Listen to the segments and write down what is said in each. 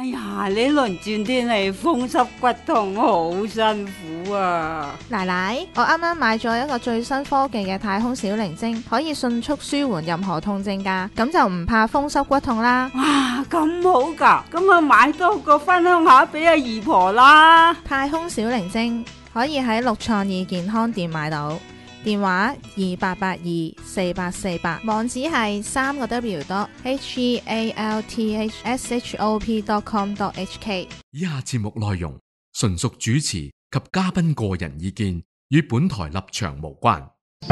哎呀，呢輪轉天氣風濕骨痛，好辛苦啊！ 奶奶，我啱啱買咗一個最新科技嘅太空小靈精，可以迅速舒緩任何痛症㗎，咁就唔怕風濕骨痛啦。 哇，咁好㗎，咁啊買多個分享下俾阿姨婆啦。 太空小靈精可以喺六創意健康店買到，電話28824848，網址係3個W.healthshop.com.hk。 以下節目內容純屬主持及嘉賓個人意見，與本台立場無關。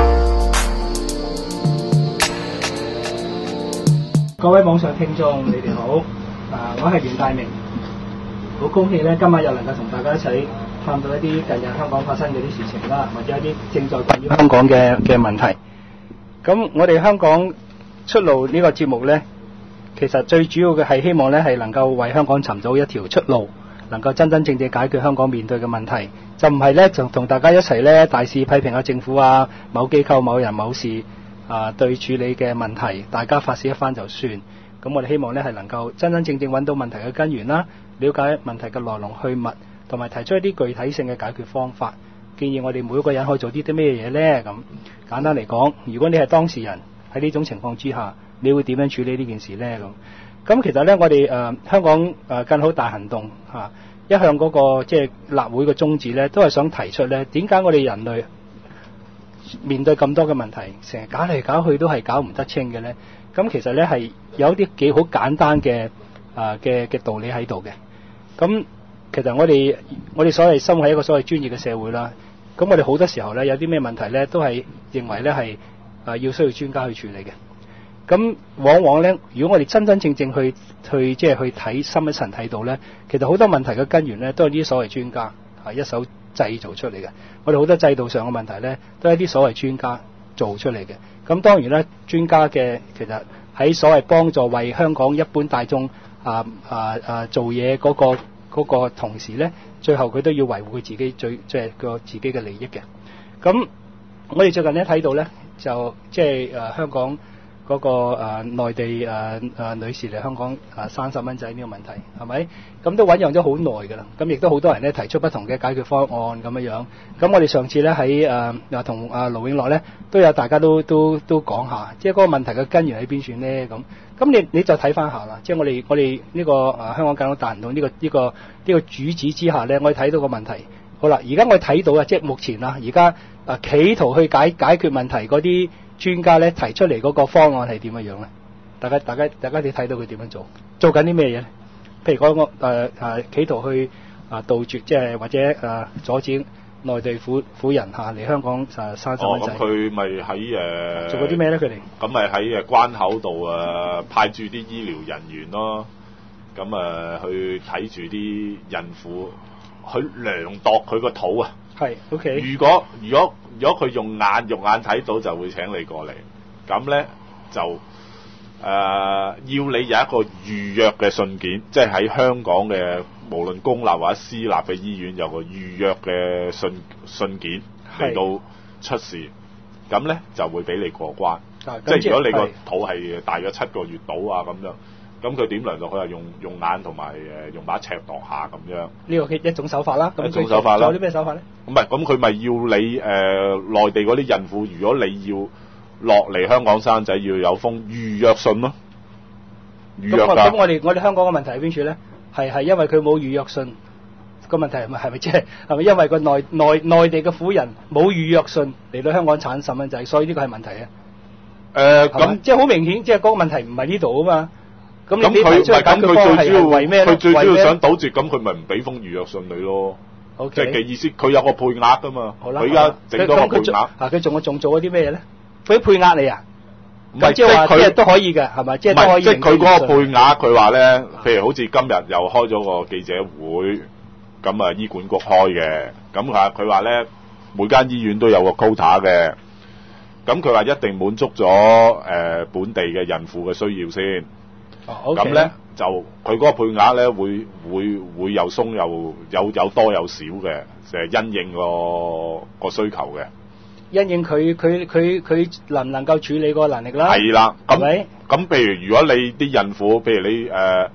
各位網上聽眾，你哋好，我係袁大明，好高興咧，今晚又能夠同大家一齊探討一啲近日香港發生嘅啲事情啦，或者一啲正在困擾香港嘅問題。咁我哋香港出路呢個節目呢，其實最主要嘅係希望呢係能夠為香港尋找一條出路，能夠真真正正解決香港面對嘅問題，就唔係呢就同大家一齊呢大肆批評下政府啊、某機構、某人、某事對處理嘅問題，大家發泄一番就算。咁我哋希望呢係能夠真真正正揾到問題嘅根源啦，了解問題嘅來龍去脈，同埋提出一啲具體性嘅解決方法，建議我哋每一個人可以做啲咩嘢呢？咁簡單嚟講，如果你係當事人喺呢種情況之下，你會點樣處理呢件事呢？咁其實呢，我哋香港更好大行動一向嗰個即係立會嘅宗旨呢，都係想提出呢，點解我哋人類面對咁多嘅問題，成日搞嚟搞去都係搞唔得清嘅呢？咁其實呢係有啲幾好簡單嘅道理喺度嘅。咁其實我哋所謂生活喺一個所謂專業嘅社會啦，咁我哋好多時候呢，有啲咩問題呢，都係認為呢係要需要專家去處理嘅。咁往往呢，如果我哋真真正正去即係去睇深一層睇到呢，其實好多問題嘅根源呢，都係呢啲所謂專家一手製造出嚟嘅。我哋好多制度上嘅問題呢，都係啲所謂專家做出嚟嘅。咁當然啦，專家嘅其實喺所謂幫助為香港一般大眾做嘢嗰個同時呢，最後佢都要維護佢自己即係自己嘅利益嘅。咁我哋最近呢睇到呢，就即係香港嗰個內地女士嚟香港生細蚊仔呢個問題係咪？咁都醞釀咗好耐㗎啦。咁亦都好多人呢提出不同嘅解決方案咁樣。咁我哋上次呢喺同盧永樂呢都有大家都講下，即係嗰個問題嘅根源喺邊處呢？咁你就睇翻下啦。即係我哋呢個香港更好大行動呢個主旨之下呢，我哋睇到個問題。好啦，而家我哋睇到即係目前而家企圖去解決問題嗰啲專家咧提出嚟嗰個方案係點樣樣咧？大家你睇到佢點樣做緊啲咩嘢咧？譬如講企圖去杜絕即係或者阻止內地婦人嚟香港生細蚊仔。 咁佢咪喺做過啲咩咧？佢哋咁咪喺關口度派駐啲醫療人員咯。咁去睇住啲孕婦，去量度佢個肚啊。 係 OK。 如果佢用眼肉眼睇到，就會請你過嚟。咁咧就要你有一個預約嘅信件，即係喺香港嘅無論公立或者私立嘅醫院有個預約嘅信件嚟到出示，咁咧就會俾你過關。即係如果你個肚係大約7個月到咁樣。咁佢點量度？佢係用眼同埋用把尺度下咁樣。呢個一種手法啦。一種手法啦。仲有啲咩手法咧？唔係，咁佢咪要你內地嗰啲孕婦，如果你要落嚟香港生仔，要有封預約信咯。預約㗎。咁我哋香港嘅問題喺邊處咧？係因為佢冇預約信。個問題係咪即係咪因為個內地嘅婦人冇預約信嚟到香港產細蚊仔，所以呢個係問題啊？咁即係好明顯，即係嗰個問題唔係呢度啊嘛。咁佢最主要為咩？佢最主要想堵截，咁佢咪唔俾封預約信你咯？即係嘅意思，佢有個配額噶嘛。佢而家整多個配額。佢仲做咗啲咩嘢咧？俾配額你啊？唔係即係佢都可以嘅，係咪？即係都可以。即係佢嗰個配額，佢話咧，譬如好似今日又開咗個記者會，咁醫管局開嘅，咁佢話咧，每間醫院都有個 quota 嘅，咁佢話一定滿足咗本地嘅孕婦嘅需要先。咁咧就佢嗰個配額咧會又鬆又有多有少嘅，就係因應個需求嘅。因應佢能唔能夠處理個能力啦。係啦，咁譬如果你啲孕婦，譬如你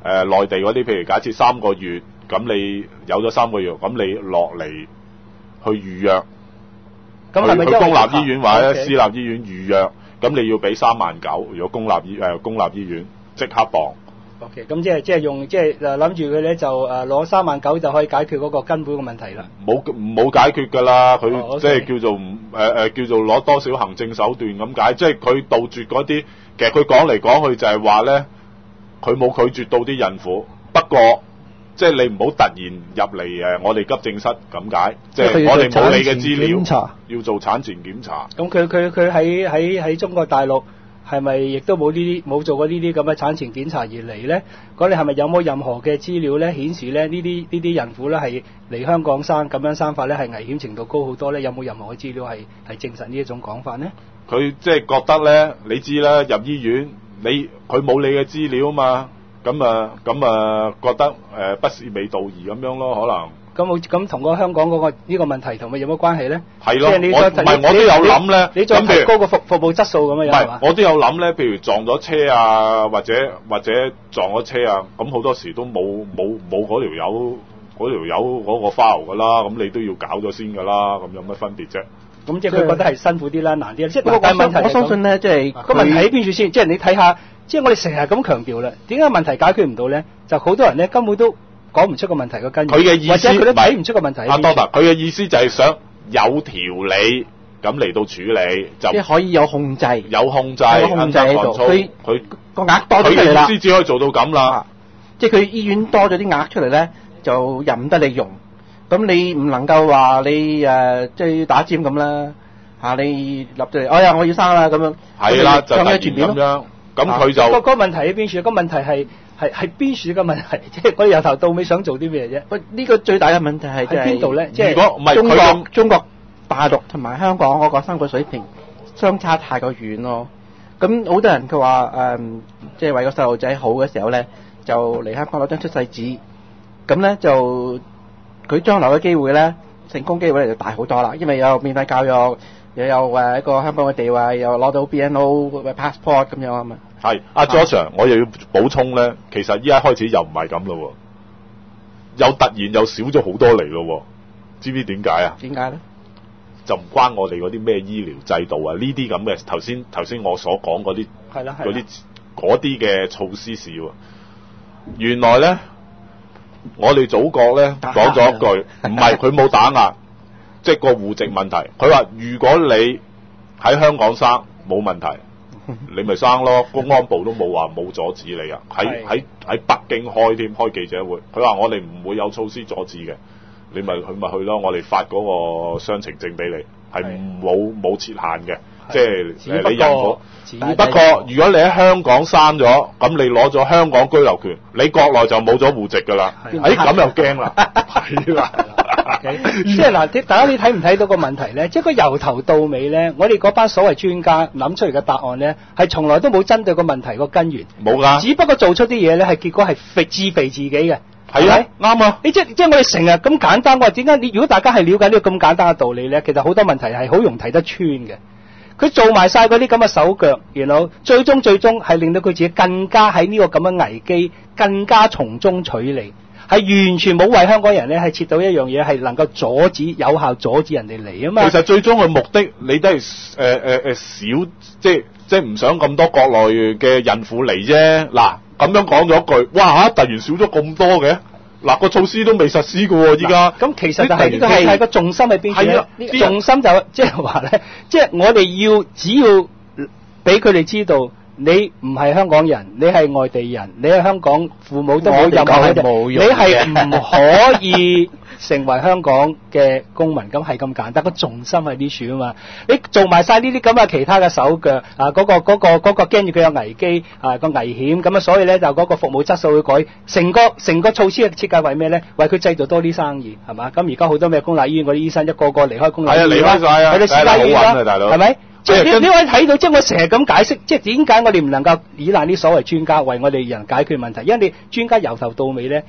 內地嗰啲，譬如假設3個月，咁你有咗3個月，咁你落嚟去預約， 咁係咪去公立醫院或者 OK 私立醫院預約，咁你要俾39,000，如果公立醫院即刻磅。 OK， 咁即係諗住佢咧就攞39,000就可以解決嗰個根本嘅問題啦。 冇解決㗎啦，佢 OK 即係叫做叫做攞多少行政手段咁解，即係佢杜絕嗰啲，其實佢講嚟講去就係話咧，佢冇拒絕到啲孕婦，不過即係你唔好突然入嚟我哋急症室咁解，即係我哋冇你嘅資料，要做產前檢查。 咁佢喺中國大陸係咪亦都冇做過呢啲咁嘅產前檢查而嚟咧？咁你係咪有冇任何嘅資料咧顯示咧呢啲孕婦咧係嚟香港咁樣生法咧係危險程度高好多咧？有冇任何嘅資料係證實呢一種講法咧？ 佢即係覺得咧，你知啦，入醫院佢冇你嘅資料啊嘛，咁覺得不是味道而咁樣咯，可能。 咁同個香港嗰個呢個問題同佢有冇關係咧？ 係咯， 我都有諗咧。 你再提高個服務質素咁樣係嘛？ 我都有諗咧，譬如撞咗車啊，或者撞咗車啊，咁好多時都冇嗰條友嗰個 file 噶啦，咁你都要搞咗先噶啦，咁有乜分別啫？ 咁即係佢覺得係辛苦啲啦，難啲啦。即係我相信咧，即係個問題喺邊處先？即係你睇下，即係我哋成日咁強調啦，點解問題解決唔到咧？就好多人咧根本都講唔出個問題個根源， 佢嘅意思或者佢都睇唔出個問題。 阿多達，佢嘅意思就係想有條理咁嚟到處理，就即係可以有控制， 有控制喺度。佢個額多咗出嚟啦， 佢嘅意思只可以做到咁啦。 即係佢醫院多咗啲額出嚟咧，就任得你用。咁你唔能夠話你即係打尖咁啦嚇，你立咗嚟，哎呀我要生啦咁樣。係啦，就突然咁樣，咁佢就個問題喺邊處？個問題係邊處嘅問題？即係我哋由頭到尾想做啲咩啫？ 喂，呢個最大嘅問題係喺邊度咧？即係如果唔係中國大陸同埋香港嗰個生活水平相差太過遠咯。咁好多人佢話即係為個細路仔好嘅時候咧，就嚟香港攞張出世紙，咁咧就佢將來嘅機會咧，成功機會咧就大好多啦，因為有免費教育，又有一個香港嘅地位，又攞到 BNO passport 咁樣啊嘛。 係阿 George，我又要補充咧，其實依家開始又唔係咁咯，又突然又少咗好多嚟咯，知唔知點解啊？ 點解咧？ 就唔關我哋嗰啲咩醫療制度啊，呢啲咁嘅頭先我所講嗰啲嗰啲嘅措施事喎。原來咧，我哋祖國咧講咗一句，唔係佢冇打壓，即係個戶籍問題。佢話如果你喺香港生冇問題，你咪生咯，公安部都冇話冇阻止你啊。喺北京開記者會，佢話我哋唔會有措施阻止嘅。你咪去咯，我哋發嗰個雙程證俾你，係冇設限嘅，即係你孕婦。不過如果你喺香港生咗，咁你攞咗香港居留權，你國內就冇咗戶籍㗎啦。咁又驚啦，係啦。 即係嗱，大家你睇唔睇到個問題咧？即係佢由頭到尾咧，我哋嗰班所謂專家諗出嚟嘅答案咧，係從來都冇針對個問題個根源。 冇㗎。只不過做出啲嘢咧，係結果係自肥自己嘅。 係啊，啱啊！ 你即係我哋成日咁簡單，我話點解你如果大家係了解呢個咁簡單嘅道理咧，其實好多問題係好容易睇得穿嘅。佢做埋晒嗰啲咁嘅手腳，然後最終係令到佢自己更加喺呢個咁嘅危機，更加從中取利，係完全冇為香港人咧係設到一樣嘢係能夠有效阻止人哋嚟啊嘛。 其實最終嘅目的，你都係少，即係唔想咁多國內嘅孕婦嚟啫。嗱。咁樣講咗一句，哇！突然少咗咁多嘅，嗱個措施都未實施嘅喎，依家。咁其實就係個重心喺邊處咧？重心就即係話咧，即係我哋只要俾佢哋知道，你唔係香港人，你係外地人，你喺香港父母都冇任何你係唔可以成為香港嘅公民，咁係咁簡單。個重心喺呢處啊嘛，你做埋晒呢啲咁嘅其他嘅手腳啊，嗰個驚住佢有危機啊個危險，咁啊所以咧就嗰個服務質素會改，成個措施嘅設計為咩咧？為佢製造多啲生意係嘛？咁而家好多咩公立醫院嗰啲醫生一個個離開公立醫院， 離開晒啊， 佢哋私家醫院啦， 大佬係咪？即係你可以睇到，即係我成日咁解釋，即係點解我哋唔能夠依賴啲所謂專家為我哋人解決問題？因為你專家由頭到尾咧，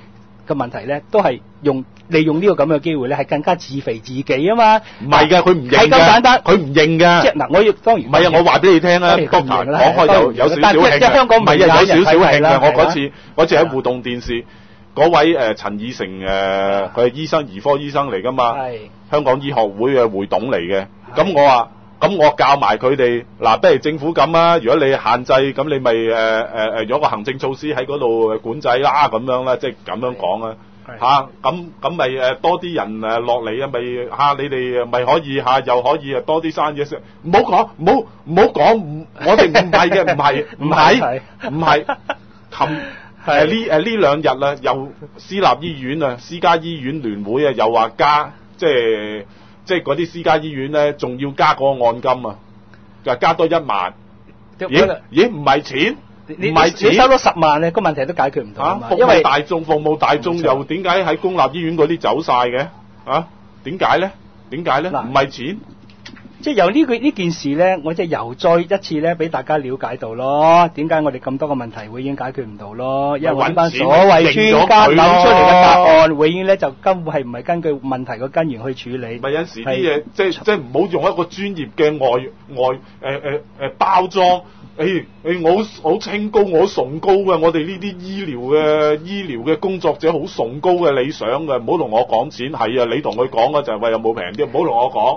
嘅問題咧，都係利用呢個咁嘅機會咧，係更加自肥自己啊嘛。 唔係㗎，佢唔認㗎。 係咁簡單， 佢唔認㗎。 即係嗱，我要當然唔係啊！我話俾你聽啊， 佢唔認啦講開有少少興嘅。 即係香港唔係啊，有少少興嘅。我係嗰次喺互動電視，嗰位陳以誠佢係兒科醫生嚟㗎嘛，香港醫學會嘅會董嚟嘅。咁我話。咁我教埋佢哋嗱，不如政府咁啊！如果你限制，咁你咪有個行政措施喺嗰度管制啦，咁樣啦，即係咁樣講啊嚇。咁咪多啲人落嚟啊，咪嚇你哋咪可以嚇，又可以多啲生意食。唔好講，唔好講，我哋唔係嘅，唔係。呢兩日啦，又私立醫院啊，私家醫院聯會啊，又話加即係嗰啲私家醫院咧，仲要加嗰個按金啊，就加多1萬。咦？唔係錢，唔係錢， 你收咗10萬咧，個問題都解決唔到啊嘛。 服務大眾又點解喺公立醫院嗰啲走晒嘅？啊？點解咧？唔係錢。 即係由呢件事咧，我即係又再一次咧，俾大家了解到咯。點解我哋咁多個問題會已經解決唔到咯？因為揾班所謂專家諗出嚟嘅答案，永遠咧就根本係唔係根據問題個根源去處理。 咪有時啲嘢，即係唔好用一個專業嘅外包裝。我好清高，我好崇高嘅，我哋呢啲醫療嘅工作者好崇高嘅理想嘅，唔好同我講錢。係啊，你同佢講嘅就係喂，有冇平啲？唔好同我講。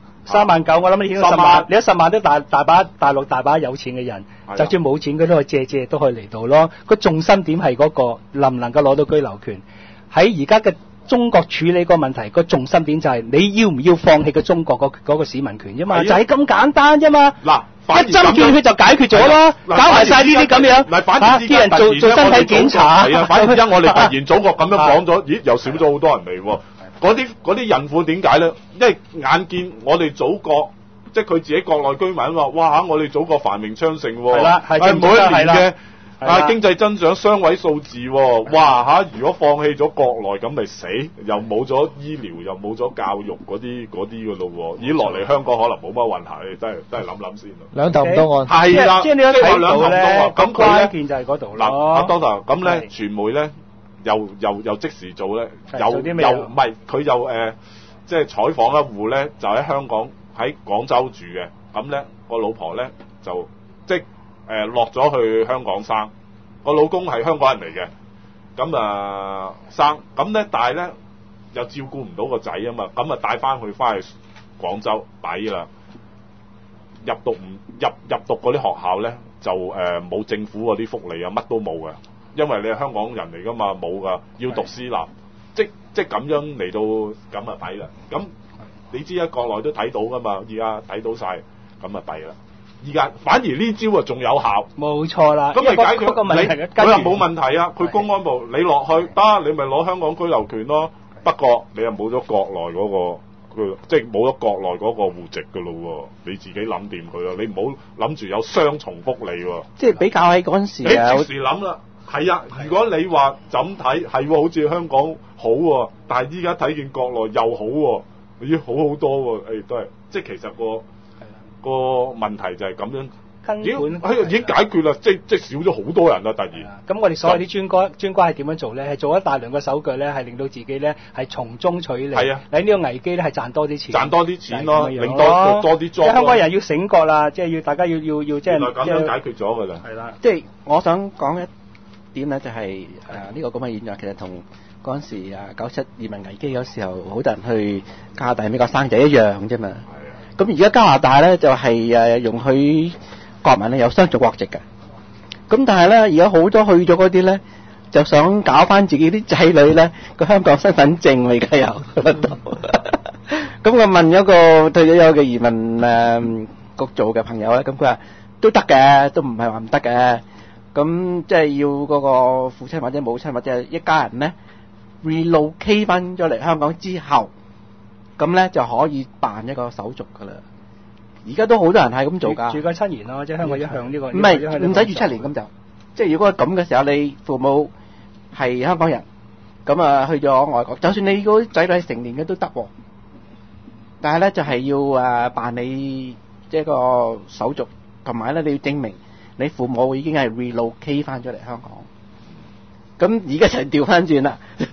39000，我諗你已經10萬，你10萬都大陸大把有錢嘅人，就算冇錢佢都可以借都可以嚟到咯。個重心點係嗰個能唔能夠攞到居留權？喺而家嘅中國處理個問題，個重心點就係你要唔要放棄個中國嗰個市民權啫嘛，就係咁簡單啫嘛。嗱，一針見血就解決咗咯，搞埋晒呢啲咁樣，啲人做身體檢查。 係啊，反而而家我哋突然祖國咁樣講咗，咦，又少咗好多人嚟喎。嗰啲孕婦點解咧？因為眼見我哋祖國，即係佢自己國內居民話：哇！我哋祖國繁榮昌盛喎， 係啦，係每一年嘅經濟增長雙位數字喎，哇！如果放棄咗國內咁咪死，又冇咗醫療，又冇咗教育嗰啲㗎咯喎，已經落嚟香港可能冇乜運行，真係諗諗先啦。 兩頭唔到岸， 係啦， 即係你都睇到咧， 咁關鍵就係嗰度嗱，阿多達咁咧，傳媒咧。又即時做咧，又唔係佢又即係採訪一戶咧，就喺香港喺廣州住嘅，咁咧個老婆咧就即落咗去香港生，個老公係香港人嚟嘅，咁生，咁咧但係咧又照顧唔到個仔啊嘛，咁帶翻去廣州抵啦，入讀嗰啲學校咧就冇政府嗰啲福利啊，乜都冇嘅。因為你係香港人嚟噶嘛，冇噶，要讀私立，即咁樣嚟到咁啊抵啦。咁你知啊，國內都睇到噶嘛，而家睇到晒，咁啊抵啦。而家反而呢招啊仲有效， 冇錯啦。咁咪解決個問題嘅根源。 佢話冇問題啊，佢公安部你落去得，你咪攞香港居留權咯。不過你又冇咗國內嗰個，即係冇咗國內嗰個戶籍噶咯喎，你自己諗掂佢啦，你唔好諗住有雙重福利喎。 即係比較喺嗰陣時啊， 你即時諗啦。係啊，如果你話就咁睇，係喎，好似香港好喎，但係依家睇見國內又好喎，咦，好好多喎，都係，即係其實個問題就係咁樣， 根本已經解決啦，即少咗好多人啦，突然。 咁我哋所有啲專家係點樣做咧？係做一大量嘅手腳咧，係令到自己咧係從中取利。係啊，喺呢個危機咧係賺多啲錢。賺多啲錢咯，令多啲裝。香港人要醒覺啦，即係大家要即係。原來咁樣解決咗㗎啦。係啦， 即係我想講一點咧，就係呢個咁嘅現象，其實同嗰陣時97移民危機嗰時候，好多人去加拿大、美國生仔一樣啫嘛。咁而家加拿大咧就係容許國民咧有雙重國籍嘅。咁但係咧，而家好多去咗嗰啲咧，就想搞翻自己啲仔女咧個香港身份證，而家有咁我問咗個退咗休嘅移民局做嘅朋友咧，咁佢話都得嘅，都唔係話唔得嘅。咁即係要嗰個父親或者母親或者一家人咧 relocate 翻咗嚟香港之後，咁咧就可以辦一個手續噶啦。而家都好多人係咁做㗎。 住個7年咯，即係香港一向呢個。 唔係唔使住7年咁就，即係如果咁嘅時候，你父母係香港人，咁去咗外國，就算你嗰啲仔女係成年嘅都得喎。但係咧就係要辦理即係個手續，同埋咧你要證明你父母已經係 relocate 翻咗嚟香港。咁而家就調翻轉啦，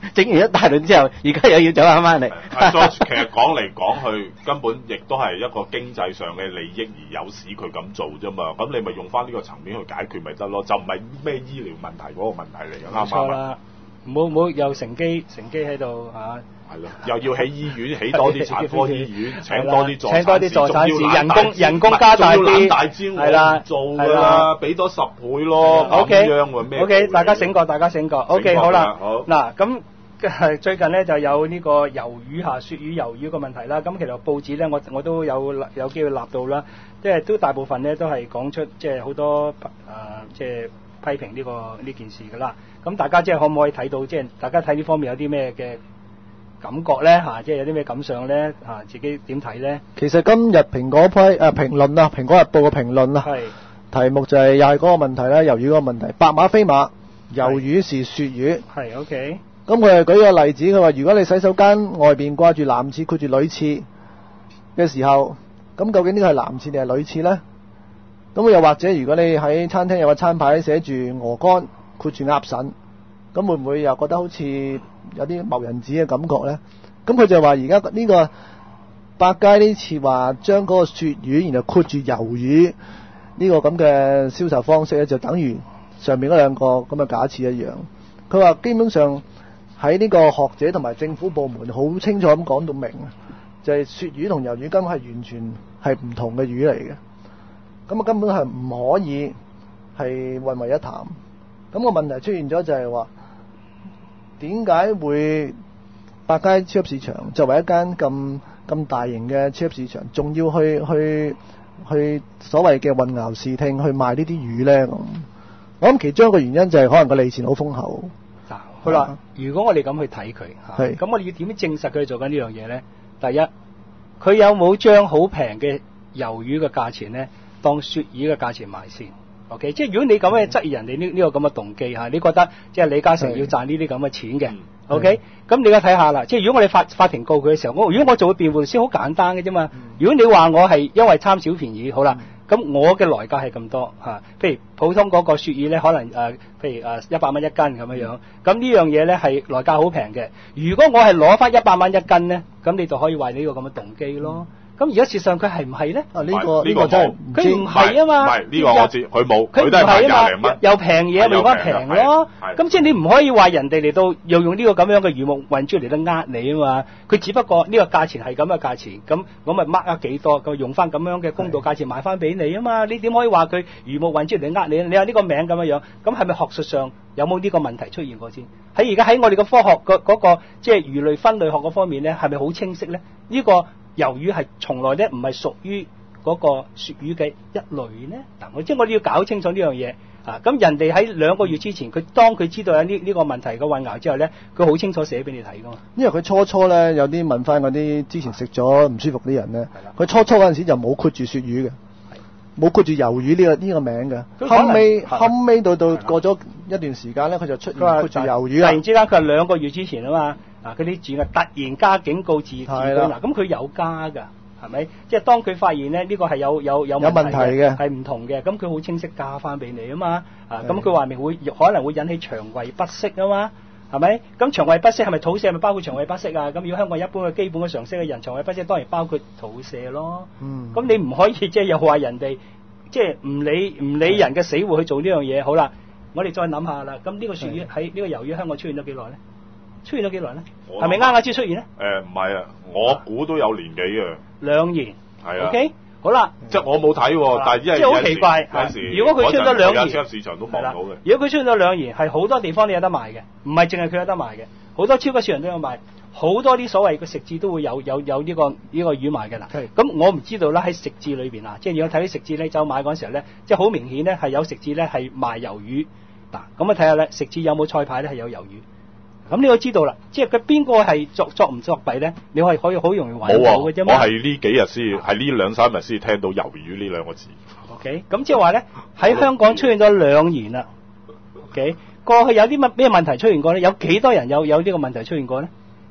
整完一大輪之後，而家又要走翻嚟。 其實講嚟講去，根本亦都係一個經濟上嘅利益而誘使佢咁做啫嘛。咁你咪用翻呢個層面去解決咪得咯，就唔係咩醫療問題嗰個問題嚟嘅，啱唔啱啊？ 唔好有乘機喺度嚇。 係咯，又要起醫院，起多啲產科醫院，請多啲助產士，人工加大啲，係啦，做㗎啦，俾多10倍咯。OK， 大家醒覺。OK， 好啦，嗱咁最近咧就有呢個魷魚鱈魚魷魚個問題啦。咁其實報紙咧，我都有機會立到啦，即係都大部分咧都係講出即係好多即係批評呢件事㗎啦。咁大家即係可唔可以睇到，即係大家睇呢方面有啲咩嘅感覺咧嚇，即係有啲咩感想咧嚇，自己點睇咧？ 其實今日蘋果評論啊，《蘋果日報》嘅評論啊，題目就係又係嗰個問題啦，魷魚嗰個問題，白馬非馬，魷魚是鱈魚。 係 OK。 咁佢係舉個例子，佢話如果你洗手間外邊掛住男廁括住女廁嘅時候，咁究竟呢個係男廁定係女廁咧？咁又或者如果你喺餐廳有個餐牌寫住鵝肝括住鴨腎，咁會唔會又覺得好似有啲謀人子嘅感覺呢？咁佢就話而家呢個百佳呢次話將嗰個鱈魚然後括住魷魚呢個咁嘅銷售方式咧，就等於上面嗰兩個咁嘅假設一樣。佢話基本上喺呢個學者同埋政府部門好清楚咁講到明，就係鱈魚同魷魚根本係完全係唔同嘅魚嚟嘅，咁啊根本係唔可以係混為一談。咁個問題出現咗就係話，點解會百佳超級市場作為一間咁大型嘅超級市場，仲要去所謂嘅混淆視聽去賣呢啲魚呢？我諗其中一個原因就係可能個利錢好豐厚。 好啦，如果我哋咁去睇佢，咁我哋要點樣證實佢做緊呢樣嘢呢？第一，佢有冇將好平嘅魷魚嘅價錢呢當鱈魚嘅價錢賣先？OK， 即係如果你咁樣質疑人哋呢個咁嘅動機嚇，你覺得即係李嘉誠要賺呢啲咁嘅錢嘅，OK？咁你而家睇下啦，即係如果我哋法庭告佢嘅時候，如果我做嘅辯護先好簡單嘅啫嘛。如果你話我係因為貪小便宜，好啦，咁我嘅來價係咁多嚇，譬如普通嗰個鱈魚咧，可能譬如100蚊一斤咁樣樣，咁呢樣嘢咧係來價好平嘅。如果我係攞翻100蚊一斤咧，咁你就可以話呢個咁嘅動機咯。咁而家事實上佢係唔係咧？ 呢個真係佢唔係啊嘛。 唔係呢個我知，佢冇， 佢都係賣 20 零蚊， 又平嘢咪用翻平咯。咁即係你唔可以話人哋嚟到又用呢個咁樣嘅魚目混珠嚟到呃你啊嘛。佢只不過呢個價錢係咁嘅價錢，咁我咪 mark 咗幾多，咁用翻咁樣嘅公道價錢賣翻俾你啊嘛。你點可以話佢魚目混珠嚟呃你？你話呢個名咁樣樣，咁係咪學術上有冇呢個問題出現過先？喺而家喺我哋嘅科學嗰個即係魚類分類學嗰方面咧，係咪好清晰咧？呢個魷魚係從來咧唔係屬於嗰個鱈魚嘅一類呢？嗱，即係我哋要搞清楚呢樣嘢啊！咁人哋喺2個月之前，當佢知道有呢個問題嘅混淆之後咧，佢好清楚寫俾你睇噶嘛。因為佢初咧有啲問翻嗰啲之前食咗唔舒服啲人咧，佢初嗰陣時就冇括住鱈魚嘅，冇括住魷魚呢個名嘅。後尾到過咗一段時間咧，佢就出現括住魷魚。突然之間佢係2個月之前啊嘛。嗰啲字突然加警告字句嗱，咁佢有加㗎，係咪？即係當佢發現咧呢個係有問題嘅，係唔同嘅，咁佢好清晰加翻俾你啊嘛。咁佢話明可能會引起腸胃不適啊嘛，係咪？咁腸胃不適係咪肚瀉？係咪包括腸胃不適啊？咁如果香港一般嘅基本嘅常識嘅人，腸胃不適當然包括肚瀉咯。咁你唔可以即係又話人哋即係唔理人嘅死活去做呢樣嘢。好啦，我哋再諗下啦。咁呢個鱈魚喺呢個魷魚香港出現咗幾耐咧？出現咗幾耐咧？係咪啱啱先出現咧？ 唔係啊，我估都有年幾嘅。 2年。係啊。OK， 好啦。即係我冇睇喎，但係即係好奇怪。 如果佢出現咗2年， 超級市場都望到嘅。 如果佢出現咗2年，係好多地方都有得賣嘅，唔係淨係佢有得賣嘅，好多超級市場都有賣，好多啲所謂嘅食肆都會有呢個魚賣嘅啦。咁我唔知道啦，喺食肆裏邊啊，即係如果睇啲食肆咧，走買嗰陣時候咧，即係好明顯咧係有食肆咧係賣魷魚嗱，咁啊睇下咧食肆有冇菜牌咧係有魷魚。咁你都知道啦，即係佢邊個係作唔作弊咧？你可以好容易揾到嘅啫嘛。 我係呢幾日先，係呢2-3日先聽到魷魚呢2個字。 OK， 咁即係話咧喺香港出現咗2年啦。OK， 過去有啲咩問題出現過咧？有幾多人有呢個問題出現過咧？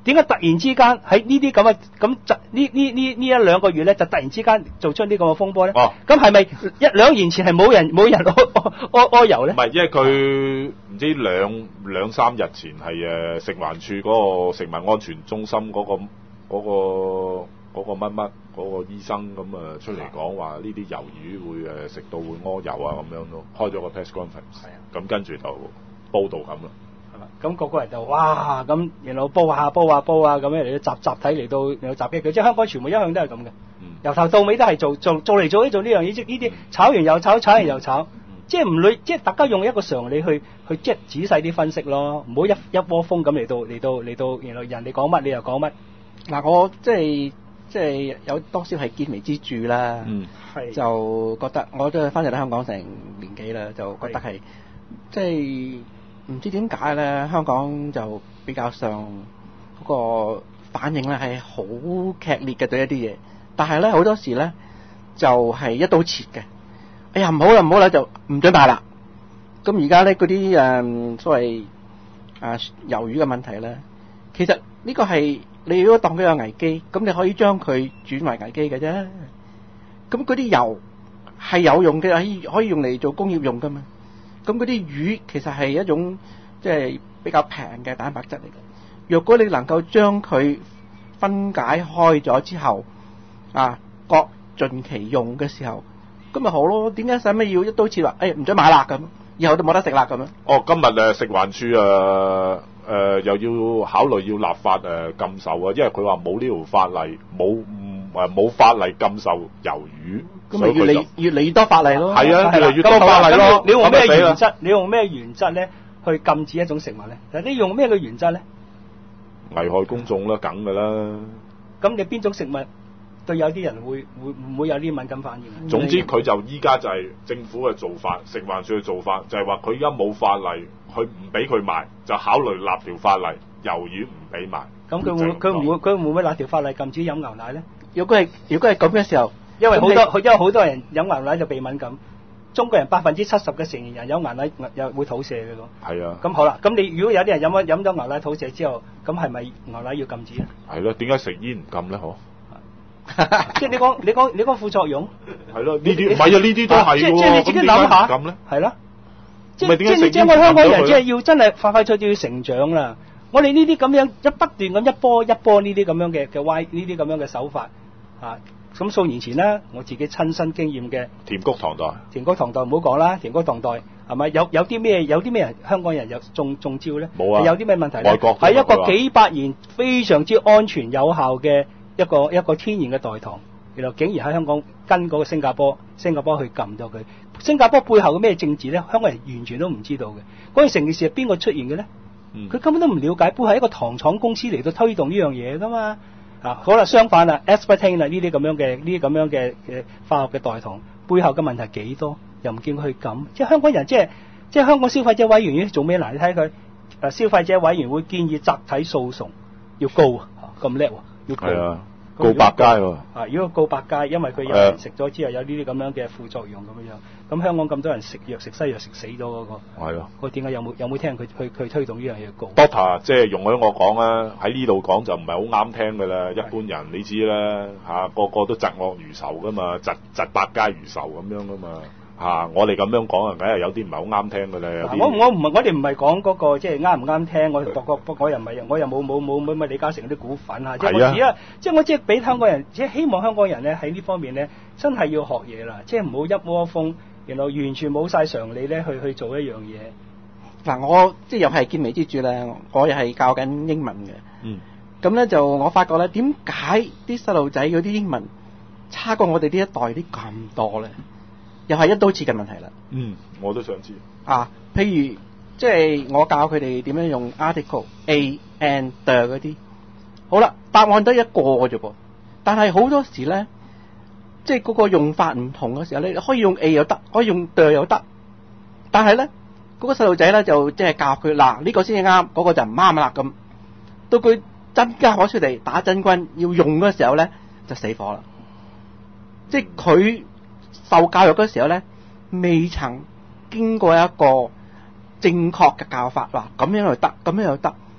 點解突然之間喺呢啲咁呢一兩個月咧，就突然之間做出呢個風波咧？ 哦， 咁係咪2年前係冇人屙油咧？ 唔係，因為佢唔知兩三日前係食環署嗰個食物安全中心嗰個乜嗰個醫生咁出嚟講話呢啲魷魚會食到會屙油啊咁樣咯，開咗個 press conference，咁跟住就報道咁啦。 咁個人就哇咁，然後煲下咁樣嚟到集體嚟到襲擊佢，即係香港傳媒一向都係咁嘅，由頭到尾都係做嚟做呢樣嘢，即呢啲炒完又炒，炒完又炒，即係唔理，即係大家用一個常理去即係仔細啲分析咯，唔好一窩蜂咁嚟到，然後人哋講乜你又講乜。 嗱，我即係有多少係見微知著啦，就覺得我都係翻嚟香港成年幾啦，就覺得係即係。唔知點解咧，香港就比較上嗰個反應咧係好劇烈嘅對一啲嘢，但係咧好多時咧就係一刀切嘅。哎呀唔好啦就唔准買啦。咁而家咧嗰啲所謂魷魚嘅問題咧，其實呢個係你如果當佢有危機，咁你可以將佢轉為危機嘅啫。咁嗰啲油係有用嘅，可以用嚟做工業用噶嘛。咁嗰啲魚其實係一種即係比較平嘅蛋白質嚟嘅。若果你能夠將佢分解開咗之後，各盡其用嘅時候，咁咪好咯。點解使乜要一刀切話？唔准買啦咁，以後都冇得食啦咁樣。 哦，今日食環署又要考慮要立法禁售啊，因為佢話冇呢條法例，冇法例禁售魷魚。 咁咪越嚟越多法例咯。 係啊，越嚟越多法例咯。 你用咩原則？你用咩原則咧去禁止一種食物咧？你用咩嘅原則咧？ 危害公眾啦，梗噶啦。 咁你邊種食物對有啲人會唔會有啲敏感反應？ 總之佢就依家就係政府嘅做法，食環署嘅做法就係話佢而家冇法例，佢唔俾佢賣，就考慮立條法例，魷魚唔俾賣。 咁佢會唔會立條法例禁止飲牛奶咧？ 如果係咁嘅時候。 因為好多人飲牛奶就鼻敏感，中國人70%嘅成年人飲牛奶又會肚瀉嘅咯。係啊。咁好啦，咁你如果有啲人飲咗牛奶肚瀉之後，咁係咪牛奶要禁止咧？ 係咯，點解食煙唔禁咧？ 即係你講副作用。 係咯，呢啲唔係啊，呢啲都係喎。 即係你自己諗下。咁咧？係咯。即係我香港人即係要真係快脆要成長啦。我哋呢啲咁樣不斷咁一波呢啲咁樣嘅歪呢啲咁樣嘅手法咁數年前啦，我自己親身經驗嘅田谷唐代唔好講啦，田谷唐代係咪有啲咩人香港人又中招咧？冇啊！有啲咩問題咧？係一個幾百年非常之安全有效嘅一個天然嘅代糖，然後竟然喺香港跟嗰個新加坡去撳咗佢。新加坡背後嘅咩政治咧？香港人完全都唔知道嘅。嗰陣成件事係邊個出現嘅咧？佢根本都唔了解，背後係一個糖廠公司嚟到推動呢樣嘢噶嘛。好啦，相反啦 aspartame 啦，呢啲咁樣嘅化學嘅代糖，背後嘅問題幾多？又唔見佢去撳，即係香港人，即係香港消費者委員會做咩？嗱，你睇佢消費者委員會建議集體訴訟，要告咁叻喎，要告。係啊， 告百佳喎。 如果告百佳，因為佢有人食咗之後有呢啲咁樣嘅副作用咁樣。咁香港咁多人食藥食西藥食死咗嗰個，係咯。佢點解有冇聽佢推動呢樣嘢告 ？Doctor 即係容許我講啊，喺呢度講就唔係好啱聽㗎啦。一般人你知啦個個都嫉惡如仇㗎嘛，嫉百佳如仇咁樣㗎嘛我哋咁樣講梗係有啲唔係好啱聽㗎啦。 我哋唔係講嗰個即係啱唔啱聽，我又唔係，我又冇乜李嘉誠嗰啲股份即係我只即係我即係俾香港人，即係希望香港人咧喺呢方面咧真係要學嘢啦，即係唔好一窩蜂。然後完全冇晒常理咧，去做一樣嘢。 嗱，我即係又係見微知著咧，我又係教緊英文嘅。咁咧就我發覺咧，點解啲細路仔嗰啲英文差過我哋呢一代啲咁多咧？又係一刀切嘅問題啦。 我都想知。 譬如即係我教佢哋點樣用 article a and the 嗰啲。好啦，答案得一個嘅啫噃，但係好多時咧。即係嗰個用法唔同嘅時候咧，你可以用 A 又得，可以用 the 又得，但係咧嗰個細路仔咧就即係教佢嗱呢個先至啱，嗰個就唔啱啦咁。到佢真交攞出嚟打真軍要用嘅時候咧，就死火啦。即係佢受教育嘅時候咧，未曾經過一個正確嘅教法，話咁樣又得，咁樣又得。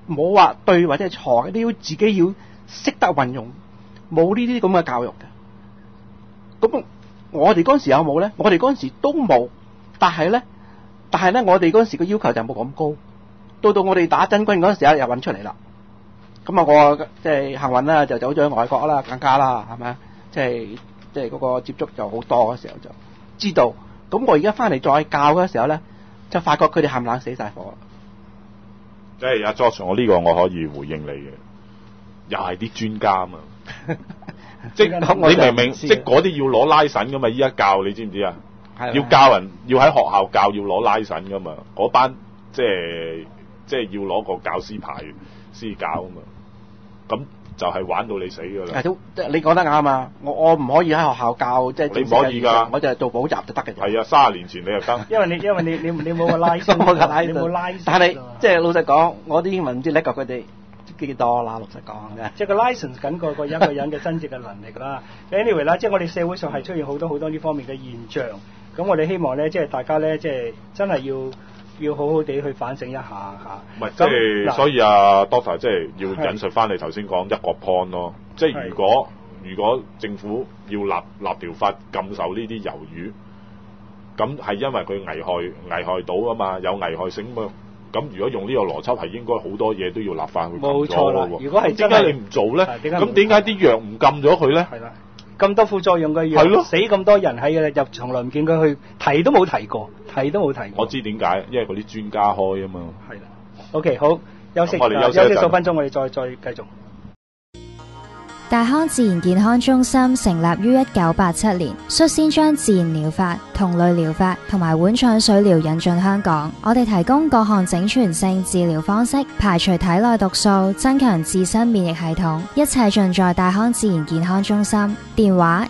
冇話對或者係錯嘅，你要自己要識得運用，冇呢啲咁嘅教育嘅。咁我哋嗰陣時有冇咧？我哋嗰陣時都冇，但係咧，我哋嗰陣時嘅要求就冇咁高。到我哋打真軍嗰陣時又揾出嚟啦。咁啊，我即係幸運啦，就走咗去外國啦，更加啦，係咪啊？即係嗰個接觸就好多嘅時候就知道。咁我而家翻嚟再教嘅時候咧，就發覺佢哋冚冷死晒火啦。 即係阿 George，我呢個我可以回應你嘅，又係啲專家啊嘛。即係你明唔明？即係嗰啲要攞拉神噶嘛？依家教你知唔知啊？要教人要喺學校教要攞拉神噶嘛？嗰班即係要攞個教師牌先教啊嘛。咁就係玩到你死噶啦。 你講得啱啊！我唔可以喺學校教，即係你唔可以㗎。 我就係做補習就得嘅。 係啊，30年前你就得。 因為你冇個拉神，你冇拉神。 但係即係老實講，我啲英文唔知叻過佢哋幾多啦。老實講嘅， 即係個 license 緊過一個人嘅真正嘅能力啦。anyway 啦，即係我哋社會上係出現好多呢方面嘅現象。咁我哋希望咧，即係大家咧，即係真係要好好地去反省一下嚇。 唔係，即係所以啊 Doctor 即係要引述翻你頭先講一個 point 咯。即係如果政府要立條法禁售呢啲魷魚，咁係因為佢危害到啊嘛，有危害性嘛。咁如果用呢個邏輯，係應該好多嘢都要立法去禁咗冇錯啦。如果係點解你唔做咧？咁點解啲藥唔禁咗佢咧？ 係啦。咁多副作用嘅藥，死咁多人喺嘅，又從來唔見佢去提都冇提過。我知點解，因為嗰啲專家開啊嘛。係啦。 OK， 好，休息10分鐘，我哋再繼續。 大康自然健康中心成立於1987年，率先將自然療法、同類療法同埋碗腸水療引進香港。我哋提供各項整全性治療方式，排除體內毒素，增強自身免疫系統，一切盡在大康自然健康中心。電話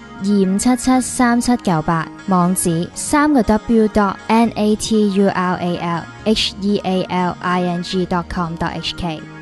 25773798，網址3個 www.naturalhealing.com.hk。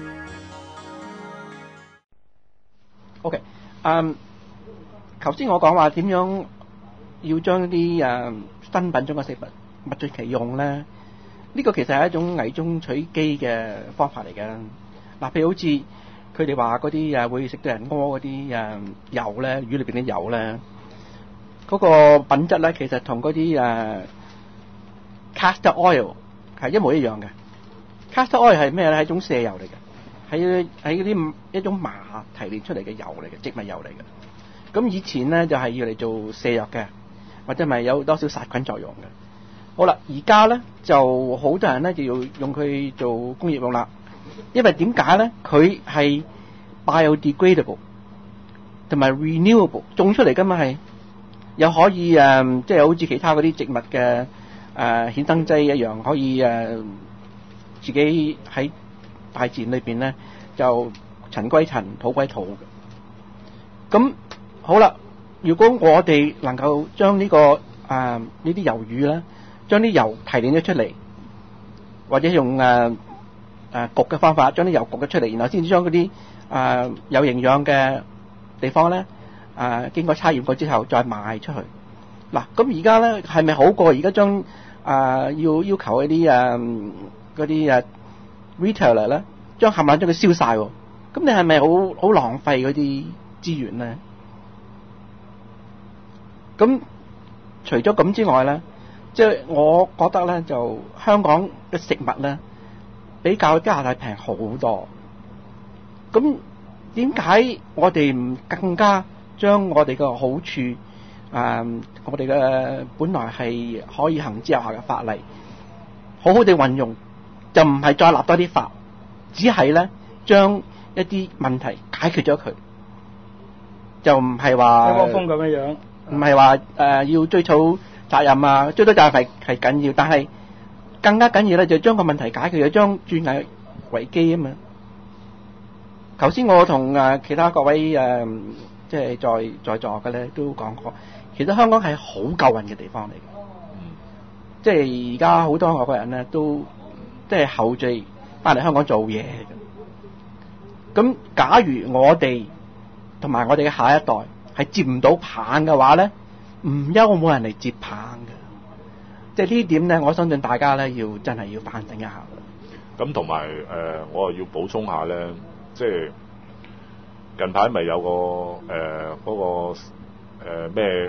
OK， 頭先我講話點樣要將啲新品種嘅食物物盡其用咧？呢個其實係一種危中取機嘅方法嚟嘅。嗱，譬如好似佢哋話嗰啲會食到人屙嗰啲油咧，魚裏邊啲油咧，嗰個品質咧其實同嗰啲castor oil 係一模一樣嘅。castor oil 係咩咧？係一種瀉油嚟嘅。喺嗰啲一種麻提煉出嚟嘅油嚟嘅，植物油嚟嘅。咁以前咧就係要嚟做瀉藥嘅，或者咪有多少殺菌作用嘅。好啦，而家咧就好多人咧就要用佢做工業用啦。因為點解咧？佢係 biodegradable 同埋 renewable， 種出嚟㗎嘛係，又可以即係好似其他嗰啲植物嘅衍生劑一樣，可以自己喺大自然裏邊咧就塵歸塵，土歸土嘅。咁好啦，如果我哋能夠將呢個呢啲魷魚咧，將啲油提煉咗出嚟，或者用焗嘅方法將啲油焗咗出嚟，然後先至將嗰啲有營養嘅地方咧經過測驗過之後再賣出去。嗱，咁而家咧係咪好過而家將要求一啲嗰啲retailer 咧將冚唪唥將佢燒晒？咁你係咪好浪費嗰啲資源咧？咁除咗咁之外咧，即係我覺得咧，就香港嘅食物咧比較加拿大平好多。咁點解我哋唔更加將我哋嘅好處我哋嘅本來係可以行之有效嘅法例好好地運用，就唔係再立多啲法，只係咧將一啲問題解決咗佢，就唔係話一窩蜂咁樣， 唔係話要追討責任啊，追討責任係緊要，但係更加緊要咧就將個問題解決，就將轉危為機啊嘛。頭先我同其他各位即係在座嘅咧都講過，其實香港係好夠運嘅地方嚟嘅。即係而家好多外國人咧都即係後裔翻嚟香港做嘢嘅。咁假如我哋同埋我哋嘅下一代係接唔到棒嘅話咧，唔憂冇人嚟接棒嘅。即係呢點咧，我相信大家咧要真係要反省一下。 咁同埋我又要補充下咧，即係近排咪有個嗰個咩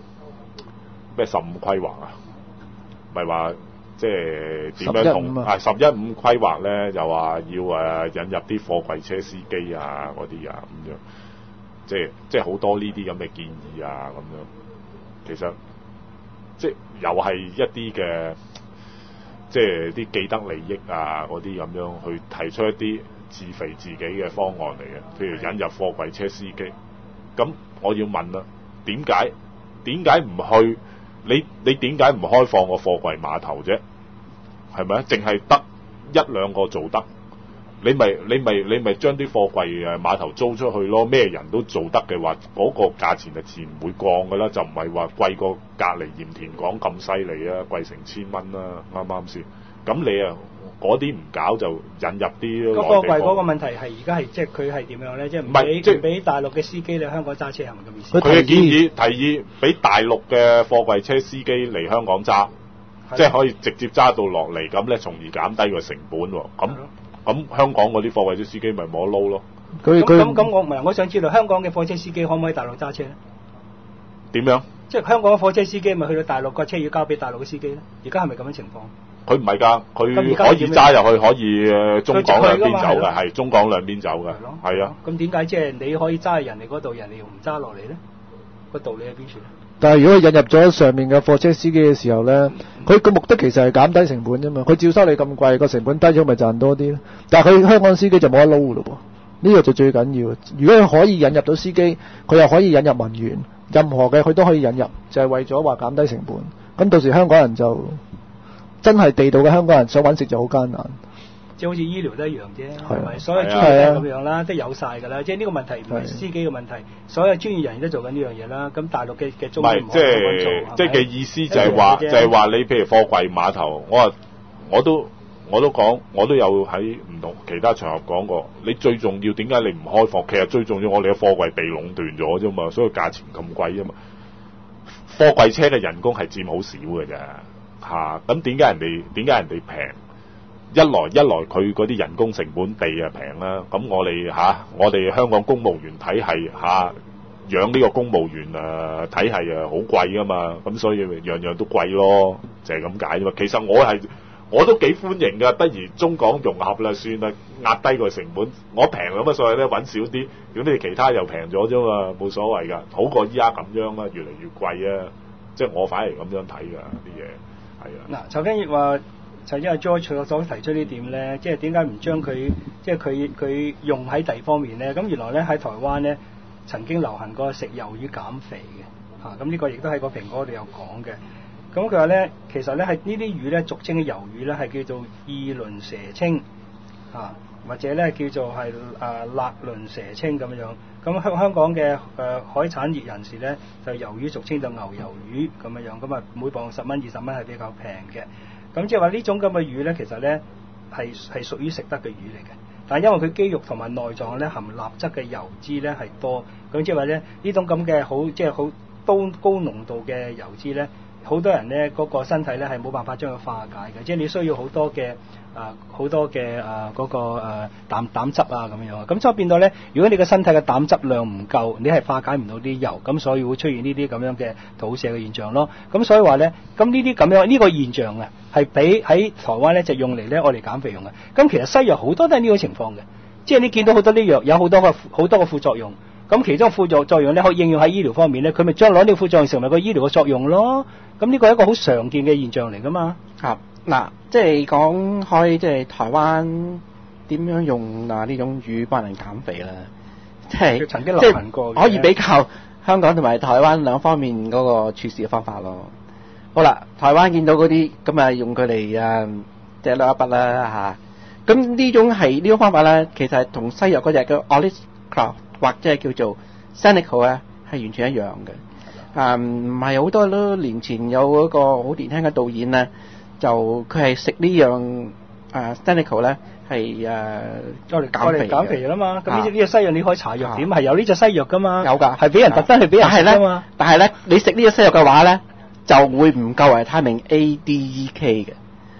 15規劃啊，咪話即係點樣同11.5規劃咧，又話要引入啲貨櫃車司機啊嗰啲啊咁樣，即係好多呢啲咁嘅建議啊咁樣，其實即係又係一啲嘅。即係啲既得利益啊嗰啲咁樣去提出一啲自肥自己嘅方案嚟嘅，譬如引入貨櫃車司機。咁我要問啦，點解唔去？你點解唔開放個貨櫃碼頭啫？係咪啊？淨係得一兩個做得，你咪將啲貨櫃碼頭租出去咯。咩人都做得嘅話，嗰個價錢就自然會降㗎啦，就唔係話貴過隔離鹽田港咁犀利啊，貴成1000蚊啦，啱啱先？咁你啊嗰啲唔搞就引入啲個貨櫃嗰個問題係而家係即係佢係點樣咧？即係唔俾大陸嘅司機嚟香港揸車係咪咁意思？ 佢嘅提議俾大陸嘅貨櫃車司機嚟香港揸，即係可以直接揸到落嚟，咁咧從而減低個成本喎。咁香港嗰啲貨櫃車司機咪冇得撈咯。 咁我想知道香港嘅貨車司機可唔可以大陸揸車咧？ 點樣？ 即係香港嘅貨車司機咪去到大陸個車要交俾大陸嘅司機咧？而家係咪咁樣情況？ 佢唔係㗎，佢可以揸入去，可以中港兩邊走嘅，係中港兩邊走嘅，係啊。 咁點解即係你可以揸人哋嗰度，人哋又唔揸落嚟咧？個道理喺邊處咧？ 但係如果佢引入咗上面嘅貨車司機嘅時候咧，佢個目的其實係減低成本啫嘛。佢照收你咁貴，個成本低咗咪賺多啲咯。但係佢香港司機就冇得撈㗎咯噃，呢個就最緊要。如果佢可以引入到司機，佢又可以引入文員，任何嘅佢都可以引入，就係為咗話減低成本。咁到時香港人就真係地道嘅香港人想揾食就好艱難。 即係好似醫療都一樣啫，係咪？所有專業都咁樣啦，都有晒㗎啦。即係呢個問題唔係司機嘅問題，所有專業人員都做緊呢樣嘢啦。咁大陸嘅中唔係即係嘅意思就係話你譬如貨櫃碼頭，我都講，我都有喺唔同其他場合講過。你最重要點解你唔開放？其實最重要我哋嘅貨櫃被壟斷咗啫嘛，所以價錢咁貴啫嘛。貨櫃車嘅人工係佔好少嘅啫。咁點解人哋平？一來佢嗰啲人工成本地平啦，咁我哋香港公務員體系養呢個公務員體系好貴噶嘛，咁所以樣樣都貴咯，就係咁解啫嘛。其實我都幾歡迎噶，不如中港融合啦，算啦，壓低個成本，我平咁啊，所以咧揾少啲，如果你其他又平咗啫嘛，冇所謂噶，好過依家咁樣啦，越嚟越貴啊，即係我反而咁樣睇噶啲嘢。 嗱，曹根業話曾經阿 George 所提出呢點咧，即係點解唔將佢即係佢用喺第二方面咧？咁原來咧喺台灣咧曾經流行過食魷魚減肥嘅，咁呢個亦都喺個蘋果度有講嘅。咁佢話咧，其實咧係呢啲魚咧俗稱嘅魷魚咧係叫做意輪蛇青，或者咧叫做係勒輪蛇青咁樣。咁香港嘅海產業人士咧就魷魚俗稱就牛魷魚咁樣，咁啊每磅10蚊20蚊係比較平嘅。咁即係話呢種咁嘅魚咧，其實咧係屬於食得嘅魚嚟嘅。但係因為佢肌肉同埋內臟咧含鈉質嘅油脂咧係多，咁即係話咧呢種咁嘅好高濃度嘅油脂咧，好多人咧嗰個身體咧係冇辦法將佢化解嘅，即係你需要好多嘅嗰個膽汁啊咁樣。咁所以變到咧，如果你個身體嘅膽汁量唔夠，你係化解唔到啲油，咁所以會出現呢啲咁樣嘅肚瀉嘅現象咯。咁所以話咧，咁呢啲咁樣呢個現象啊，係俾喺台灣咧就用嚟咧我哋減肥用嘅。咁其實西藥好多都係呢個情況嘅，即係你見到好多啲藥有好多個副作用。咁其中副作用咧可以應用喺醫療方面咧，佢咪將攞呢個副作用成為個醫療嘅作用咯。咁呢個係一個好常見嘅現象嚟噶嘛。 嗱，即係講開即係台灣點樣用呢種魚幫人減肥啦，即係曾經流行過， 可以比較香港同埋台灣兩方面嗰個處事嘅方法咯。好啦，台灣見到嗰啲咁啊，用佢嚟即係攞一筆啦嚇。咁呢種方法咧，其實係同西藥嗰隻嘅 Oliclaf 或者係叫做 Xenical 咧係完全一樣嘅。唔係好多年前有一個好年輕嘅導演咧，就佢係食呢樣Xenical 咧係減肥啦嘛。咁呢隻西藥你可以查藥點係有呢隻西藥噶嘛？ 有㗎， 係俾人特登去俾人食㗎嘛。 但係咧，你食呢隻西藥嘅話咧，就會唔夠維他命 A、D、E、K 嘅。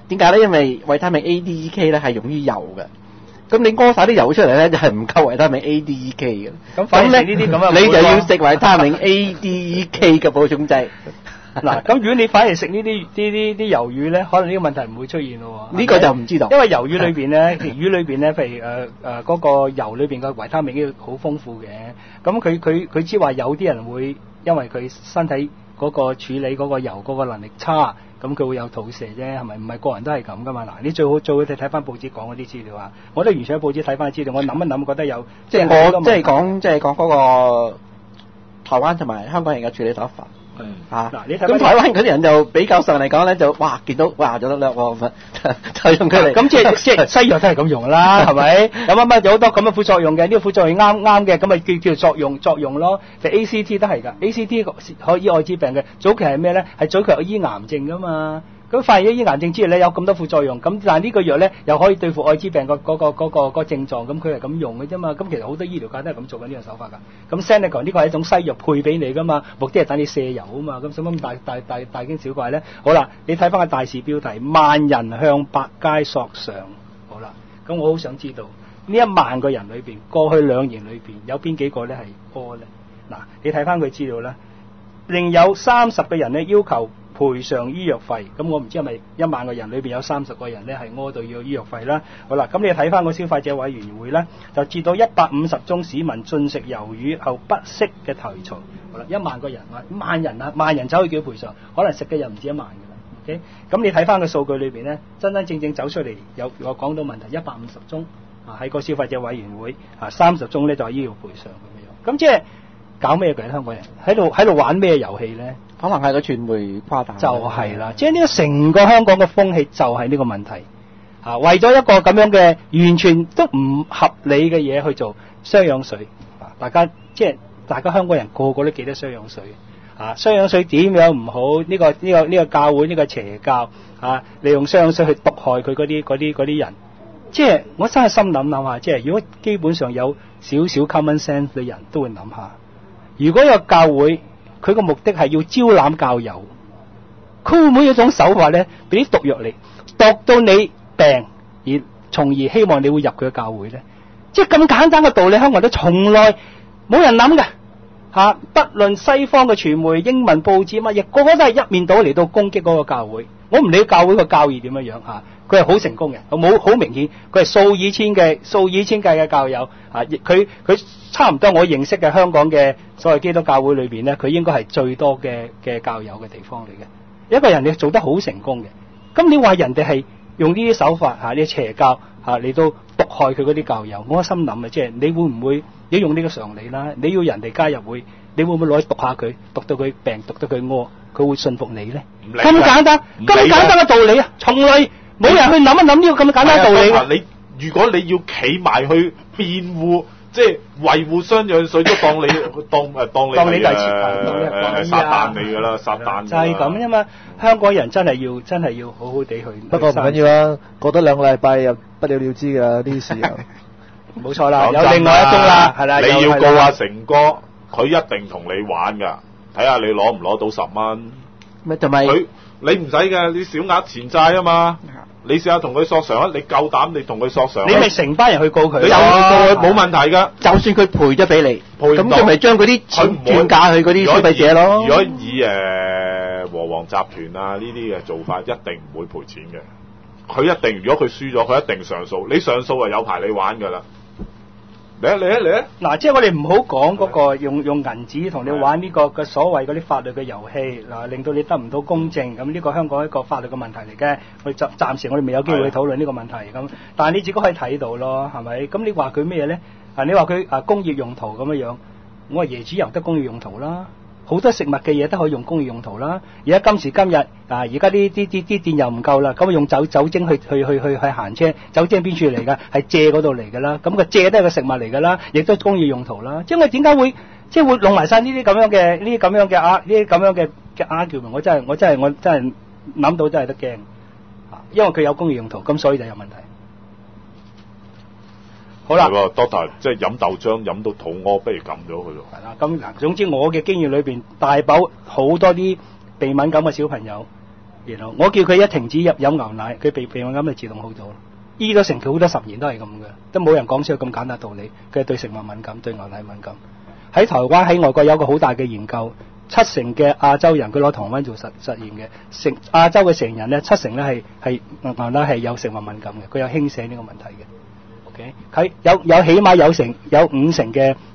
點解咧？因為維他命 A、D、E、K 咧係用於油嘅。咁你屙晒啲油出嚟咧，就係唔夠維他命 A、D、E、K 嘅。咁咧，你就要食維他命 A、D、E、K 嘅補充劑。 嗱，咁如果你反而食呢啲魷魚咧，可能呢個問題唔會出現咯喎。 呢個就唔知道， 因為魷魚裏邊咧，魚裏邊咧，譬如嗰個油裏邊嘅維他命已經好豐富嘅。咁佢知話有啲人會因為佢身體嗰個處理嗰個油嗰個能力差，咁佢會有肚瀉啫，係咪？唔係個人都係咁噶嘛。嗱，你最好睇翻報紙講嗰啲資料啊。我都完全喺報紙睇翻資料，我諗一諗覺得有， 即係講嗰個台灣同埋香港人嘅處理手法。 嗱，你睇咁台灣嗰啲人就比較上嚟講咧，就哇見到哇就得啦，我就用佢嚟。 咁即係西藥都係咁用啦，係咪？咁有好多咁嘅副作用嘅，呢個副作用啱嘅，咁咪叫作用咯。就 ACT 都係㗎 ，ACT 可以醫愛滋病嘅，早期係咩咧？係早期醫癌症㗎嘛。咁發現咗醫癌症之後咧，有咁多副作用，咁但係呢個藥咧又可以對付愛滋病個症狀，咁佢係咁用嘅啫嘛。咁其實好多醫療界都係咁做緊呢個手法㗎。咁 Senegal 呢個係一種西藥配俾你㗎嘛，目的係等你瀉油啊嘛。咁使乜咁大驚小怪咧？好啦，你睇翻個大事標題，萬人向百佳索償。好啦，咁我好想知道呢1萬個人裏邊，過去2年裏邊有邊幾個咧係屙咧？嗱，你睇翻佢資料啦，另有30個人咧要求賠償醫藥費，咁我唔知係咪1萬個人裏邊有30個人咧係屙到要醫藥費啦。好啦，咁你睇翻個消費者委員會咧，就接到150宗市民進食魷魚後不適嘅投訴。好啦，1萬個人萬人走去叫賠償，可能食嘅人唔止1萬㗎啦。OK，咁你睇翻個數據裏邊咧，真正走出嚟有講到問題150宗喺個消費者委員會30宗咧就係醫療賠償咁樣。咁即係搞咩嘅香港人喺度玩咩遊戲咧？ 可能係個傳媒誇大， 就係啦，即係呢個成個香港嘅風氣就係呢個問題為咗一個咁樣嘅完全都唔合理嘅嘢去做雙氧水大家香港人個個都記得雙氧水雙氧水點樣唔好？呢個教會呢個邪教利用雙氧水去毒害佢嗰啲人，即係我真係心諗下，即係如果基本上有少少 common sense 嘅人都會諗下，如果有教會。佢個目的係要招攬教友，佢會唔會有一種手法咧？俾啲毒藥你，毒到你病，而從而希望你會入佢嘅教會咧？即係咁簡單嘅道理，香港人都從來冇人諗嘅不論西方嘅傳媒、英文報紙乜嘢，個個都係一面倒嚟到攻擊嗰個教會。我唔理教會個教義點樣佢係好成功嘅，好明顯，佢係數以千計嘅教友佢差唔多我認識嘅香港嘅所謂基督教會裏邊咧，佢應該係最多嘅教友嘅地方嚟嘅。一個人你做得好成功嘅，咁你話人哋係用呢啲手法呢啲邪教嚟到毒害佢嗰啲教友，我心諗即係你會唔會你用呢個常理啦？你要人哋加入會，你會唔會攞去毒下佢，毒到佢病，毒到佢屙，佢會信服你咧？咁簡單嘅道理從來冇人去諗一諗呢個咁簡單嘅道理。 如果你要企埋去辯護，即係維護雙氧水，都當你係撒旦嚟㗎啦，撒旦就係咁啫嘛。香港人真係要好好地去。 不過唔緊要啦，過多2個禮拜又不了了之㗎呢啲事又。 冇錯啦，有另外一宗啦，係啦。 你要告阿成哥，佢一定同你玩㗎，睇下你攞唔攞到10蚊。 咪同埋佢你唔使㗎，你小額錢債啊嘛。你試下同佢索償啊！你夠膽你同佢索償？ 你咪成班人去告佢， 你有告佢冇問題㗎。 就算佢賠咗俾你，咁佢咪將嗰啲錢轉嫁去嗰啲消費者咯。 如果以和黃集團呢啲嘅做法，一定唔會賠錢嘅。佢一定，如果佢輸咗，佢一定上訴。你上訴有排你玩㗎啦。嚟啊！ 嗱，即係我哋唔好講嗰個用銀紙同你玩呢個嘅所謂嗰啲法律嘅遊戲，令到你得唔到公正。咁呢個香港一個法律嘅問題嚟嘅。我哋暫時我哋未有機會去討論呢個問題。咁，但係你自己可以睇到咯，係咪？咁你話佢咩咧？你話佢工業用途咁樣，我話椰子油得工業用途啦。好多食物嘅嘢都可以用工業用途啦。而家今時今日而家啲電又唔夠啦，咁用酒精去行車，酒精邊處嚟㗎？係蔗嗰度嚟㗎啦。咁個蔗都係個食物嚟㗎啦，亦都係工業用途啦。即係我點解會會弄埋晒呢啲咁樣嘅argument？我真係諗到真係得驚因為佢有工業用途，咁所以就有問題。好啦 ，Doctor， 即係飲豆漿飲到肚屙，不如撳咗佢咯。 係啦，咁總之我嘅經驗裏邊，大寶好多啲鼻敏感嘅小朋友， 然後我叫佢一停止飲牛奶，佢鼻敏感就自動好咗。醫咗成好多10年都係咁嘅，都冇人講出咁簡單道理。佢係對食物敏感，對牛奶敏感。喺台灣喺外國有個好大嘅研究，70%嘅亞洲人，佢攞唐灣做實驗嘅，亞洲嘅成人咧，70%咧係牛奶係有食物敏感嘅，佢有輕寫呢個問題嘅。OK， 佢有起碼有50%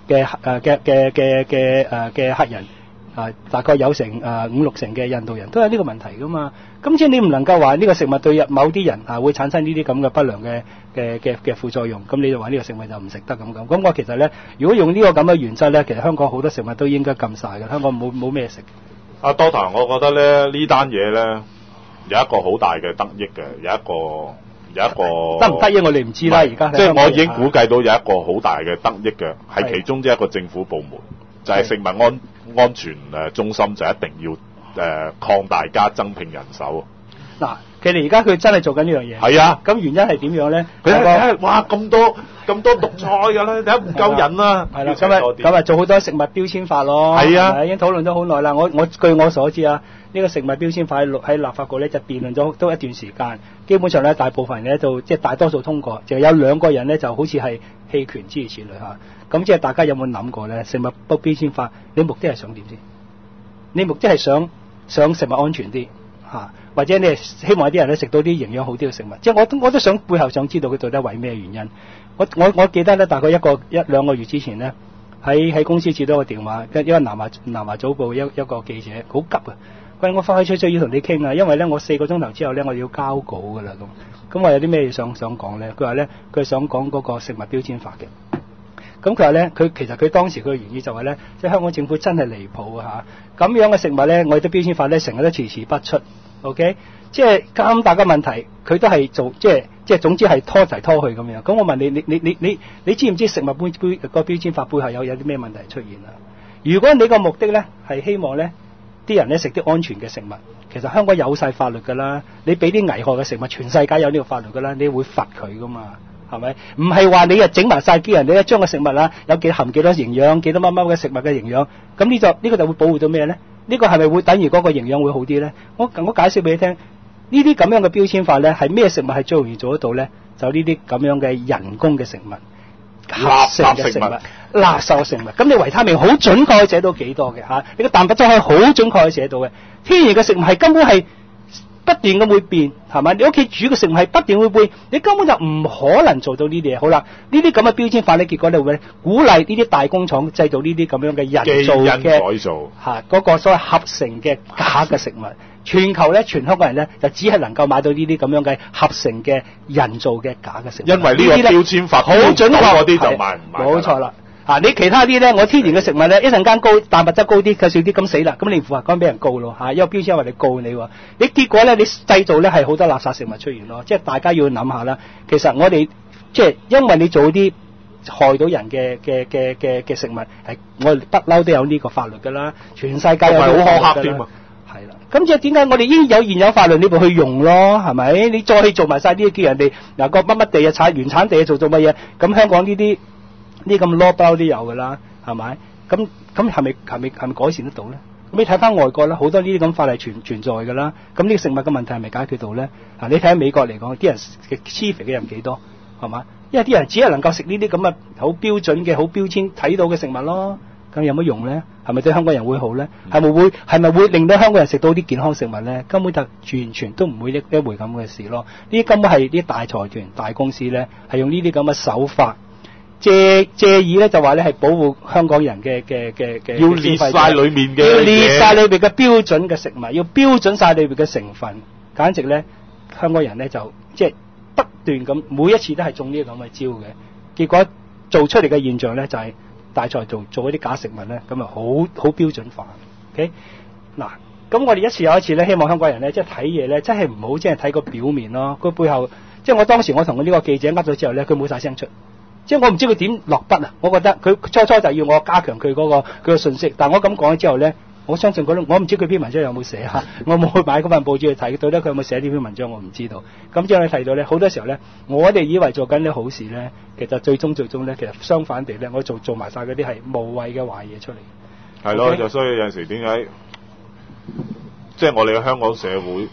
嘅黑人。大概有成5-6成嘅印度人都有呢個問題噶嘛，咁即係你唔能夠話呢個食物對某啲人會產生呢啲咁嘅不良嘅副作用，咁你就話呢個食物就唔食得咁。咁我其實咧，如果用呢個咁嘅原則咧，其實香港好多食物都應該禁晒嘅，香港冇咩食。 阿多塔，我覺得咧呢單嘢咧有一個好大嘅得益嘅，有一個得唔得益我哋唔知啦，而家即係我已經估計到有一個好大嘅得益嘅，係其中之一個政府部門。就係食物安全中心就一定要擴大加增聘人手。 嗱，佢哋而家佢真係做緊呢樣嘢。 係啊， 咁原因係點樣咧？ 哇咁多毒菜㗎啦，第一唔夠人啦。 係啦，咁啊做好多食物標籤法咯。 係啊， 已經討論咗好耐啦。據我所知啊，呢個食物標籤法喺立法局咧就辯論咗都一段時間，基本上咧大部分人咧就即係大多數通過，就有2個人咧就好似係棄權諸如此類嚇。咁即係大家有冇諗過咧？食物標籤法，你目的係想點先？你目的係想食物安全啲嚇，或者你係希望啲人咧食到啲營養好啲嘅食物？即係我都想背後想知道佢到底為咩原因。我記得咧，大概1-2個月之前咧，喺公司接到個電話，因為南華早報一個記者好急啊，佢話我快脆要同你傾啊，因為咧我4個鐘頭之後咧我要交稿㗎啦咁我有啲咩想講咧？佢話咧佢想講嗰個食物標籤法嘅。咁佢話咧，其實佢當時佢嘅原意就係咧，即係香港政府真係離譜啊嚇！咁樣嘅食物咧，我哋啲標籤法咧，成日都遲不出 ，OK？ 即係咁大嘅問題，佢都係做即係總之係拖嚟拖去咁樣。咁我問你知唔知食物個標籤法背後有啲咩問題出現啊？如果你個目的咧係希望咧啲人咧食啲安全嘅食物，其實香港有晒法律㗎啦。你俾啲危害嘅食物，全世界有呢個法律㗎啦，你會罰佢㗎嘛？係咪？唔係話你整埋晒啲人，你咧將個食物啦有含幾多營養，幾多乜乜嘅食物嘅營養，咁呢個就會保護到咩咧？呢個係咪會等於嗰個營養會好啲咧？我解釋俾你聽，呢啲咁樣嘅標籤法咧係咩食物係最容易做得到咧？就呢啲咁樣嘅人工嘅食物、合成嘅食物、垃圾食物。咁你維他命好準確寫到幾多嘅嚇？你個蛋白質可以好準確寫到嘅。天然嘅食物係根本係不斷咁會變，係咪？你屋企煮嘅食物係不斷會變，你根本就唔可能做到呢啲嘢。好啦，呢啲咁嘅標籤法咧，結果你會鼓勵呢啲大工廠製造呢啲咁樣嘅人造嘅基因改造嗰個所謂合成嘅假嘅食物。全球咧，全香港人咧就只係能夠買到呢啲咁樣嘅合成嘅人造嘅假嘅食物。 因為呢個標籤法好準確嗰啲就賣唔賣？ 冇錯啦。你其他啲咧，我天然嘅食物咧，一陣間高蛋白質高啲，佢少啲咁死啦，咁你符合咁俾人告咯因為標籤話你告你喎，你結果咧你製造咧係好多垃圾食物出現咯，即係大家要諗下啦。其實我哋即係因為你做啲害到人嘅食物，係我哋不嬲都有呢個法律㗎啦，全世界有好苛刻添啊。係啦，咁即係點解我哋已經有現有法律呢度去用咯？係咪？你再去做埋晒啲叫人哋嗱個乜乜地啊，原產地做乜嘢？咁香港呢啲咁 law 包都有㗎啦，係咪？咁係咪改善得到咧？咁你睇翻外國啦，好多呢啲咁法例存在㗎啦。咁呢個食物嘅問題係咪解決到咧？你睇下美國嚟講，啲人嘅黐肥嘅人幾多？係嘛？因為啲人只係能夠食呢啲咁嘅好標準嘅好標籤睇到嘅食物咯。咁有乜用咧？係咪對香港人會好咧？係咪會令到香港人食到啲健康食物咧？根本就完全都唔會一回咁嘅事咯。呢啲根本係啲大財團、大公司咧，係用呢啲咁嘅手法。借意咧就話咧係保護香港人嘅要列晒裏面嘅要列晒裏邊嘅標準嘅食物，要標準晒裏邊嘅成分，簡直咧香港人咧就即係不斷咁每一次都係中呢啲咁嘅招嘅，結果做出嚟嘅現象咧就係大財做一啲假食物咧，咁啊好標準化。OK 嗱，咁我哋一次又一次咧，希望香港人咧即係睇嘢咧，真係唔好即係睇個表面咯，佢背後即係我當時我同呢個記者噏咗之後咧，佢冇晒聲出。即係我唔知佢點落筆啊！我覺得佢初就要我加強佢佢個信息，但我咁講咗之後咧，我相信我唔知佢篇文章有冇寫嚇，我冇去買嗰份報紙去睇到咧，佢有冇寫呢篇文章我唔知道。咁將你提到咧，好多時候咧，我哋以為做緊啲好事咧，其實最終咧，其實相反地咧，我做埋晒嗰啲係無謂嘅壞嘢出嚟。係咯，就所以有陣時點解即係我哋嘅香港社會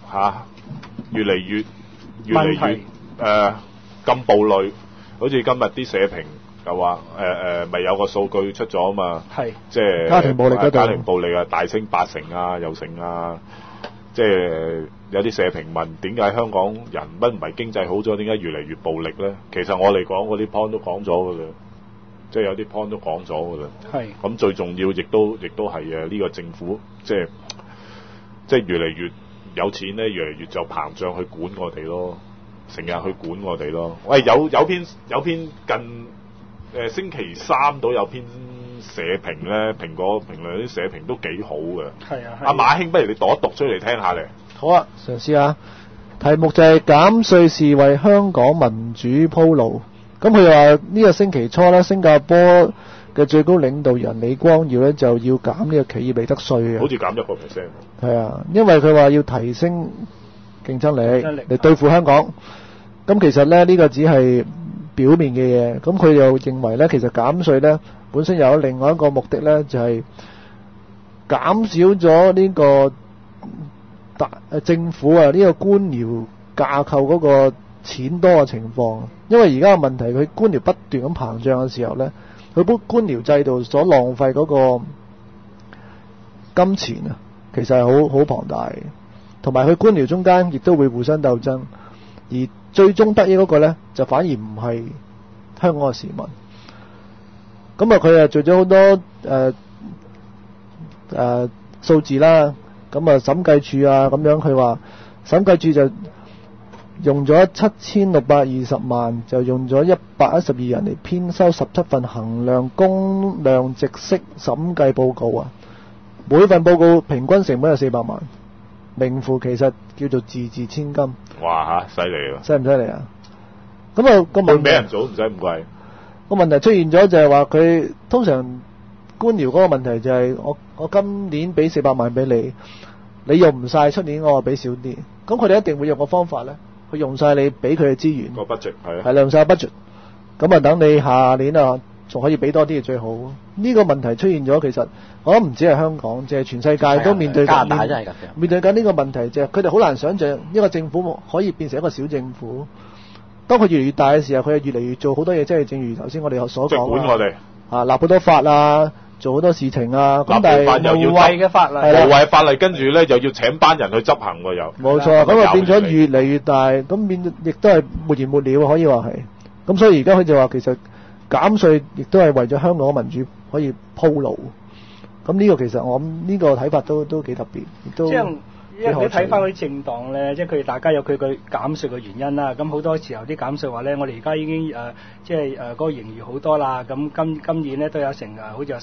越嚟越咁暴戾，好似今日啲社評就話咪有個數據出咗啊嘛，即係家庭暴力啊大升80%啊又成啊，即係有啲社評問點解香港人唔係經濟好咗，點解越嚟越暴力咧？其實我嚟講嗰啲 point 都講咗噶啦，即係有啲 point 都講咗噶啦。咁最重要亦都係呢個政府即係越嚟越有錢咧，越嚟越就膨脹去管我哋咯，成日去管我哋咯。喂，有篇近星期三到有篇社評咧，蘋果評論啲社評都幾好嘅。阿馬兄，不如你讀一讀出嚟聽下嚟。 好啊，嘗試下。題目就係減稅是為香港民主鋪路。咁佢話呢個星期初咧，新加坡嘅最高領導人李光耀咧就要減呢個企業利得稅嘅。 好似減1%。 係啊，因為佢話要提升競爭力嚟對付香港。咁其實咧呢個只係表面嘅嘢，咁佢又認為咧，其實減稅咧本身有另外一個目的咧，就係減少咗呢個政府啊呢個官僚架構嗰個錢多嘅情況。因為而家嘅問題，佢官僚不斷咁膨脹嘅時候咧，佢官僚制度所浪費嗰個金錢啊，其實係好龐大嘅，同埋佢官僚中間亦都會互相鬥爭，而最終得益嗰個咧，就反而唔係香港嘅市民。咁啊，佢做咗好多數字啦。咁啊，審計署啊咁樣，佢話審計署就用咗7620萬，就用咗112人嚟編修17份衡量公量直息審計報告啊。每份報告平均成本係400萬，名副其實叫做字字千金。 哇嚇，犀利喎！ 犀唔犀利啊？咁啊個問題， 俾人做唔使咁貴。 個問題出現咗就係話佢通常官僚嗰個問題就係我今年俾400萬俾你，你用唔晒，出年我俾少啲。咁佢哋一定會用個方法咧，去用晒你俾佢嘅資源。 個 budget 係用晒 budget。咁啊，等你下年啊仲可以俾多啲嘅最好。呢個問題出現咗，其實我諗唔止係香港，即係全世界都面對緊。加拿大真係㗎。面對緊呢個問題，即係佢哋好難想像一個政府可以變成一個小政府。當佢越嚟越大嘅時候，佢係越嚟越做好多嘢，即係正如頭先我哋所講管我哋立好多法啊，做好多事情啊。咁但係無謂嘅法例，無謂法例，跟住咧又要請班人去執行喎，又冇錯。咁啊變咗越嚟越大，咁變亦都係沒完沒了，可以話係。咁所以而家佢就話其實減稅亦都係為咗香港民主可以鋪路。咁呢個其實我諗呢個睇法都幾特別，亦都。 因為你睇翻嗰啲政黨咧，即係佢哋大家有佢減稅嘅原因啦。咁好多時候啲減稅話咧，我哋而家已經即係嗰個盈餘好多啦。咁今年咧都有成好似有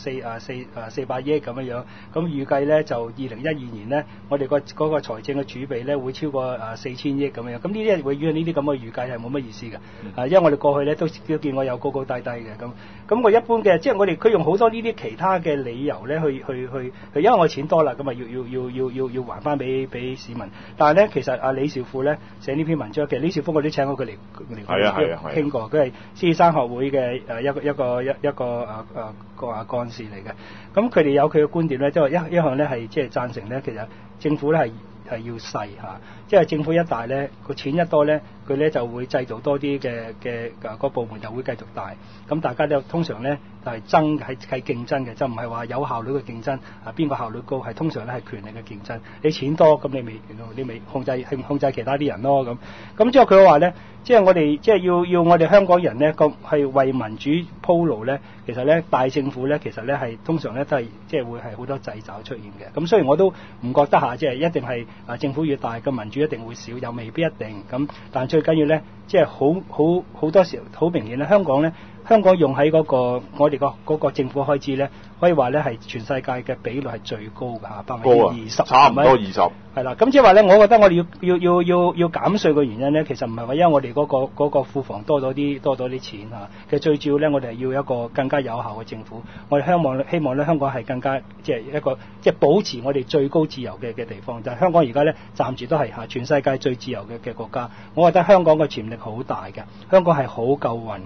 400億咁樣樣。咁預計咧就2012年咧，我哋嗰個財政嘅儲備咧會超過4000億咁樣。咁呢啲永遠呢啲咁嘅預計係冇乜意思嘅。因為我哋過去咧都見過有高高低低嘅咁。咁我一般嘅即係佢用好多呢啲其他嘅理由咧去，因為我錢多啦，咁啊要還翻俾市民。但係咧，其實李兆富咧寫呢篇文章，其實李兆富我都請過佢嚟傾過，佢係獅子山學會嘅一個幹事嚟嘅。咁佢哋有佢嘅觀點咧，即係一向咧係即係贊成咧，其實政府咧係要細嚇，即係政府一大咧個錢一多咧，佢咧就會製造多啲嘅個部門就會繼續大。咁大家都通常咧係競爭嘅，就唔係話有效率嘅競爭邊個效率高，係通常咧係權力嘅競爭。你錢多咁你咪控制其他啲人咯咁。咁之後佢話咧，即係我哋即係要我哋香港人咧咁係為民主鋪路咧，其實咧大政府咧其實咧係通常咧都係即係會係好多掣肘出現嘅。咁雖然我都唔覺得即係一定係政府越大嘅民主一定會少，又未必一定咁。但最緊要咧，即係好多時好明顯咧，香港用喺我哋嗰個政府開支咧，可以話咧係全世界嘅比率係最高嘅嚇，20%， 差唔多20%。 係啦，咁即係話咧，我覺得我哋要減稅嘅原因咧，其實唔係話因為我哋嗰個庫房多咗啲錢嚇，其實最主要咧，我哋係要一個更加有效嘅政府。我哋希望咧香港係更加即係一個即係保持我哋最高自由嘅地方。但係香港而家咧暫時都係全世界最自由嘅國家。我覺得香港嘅潛力好大嘅，香港係好夠運嘅。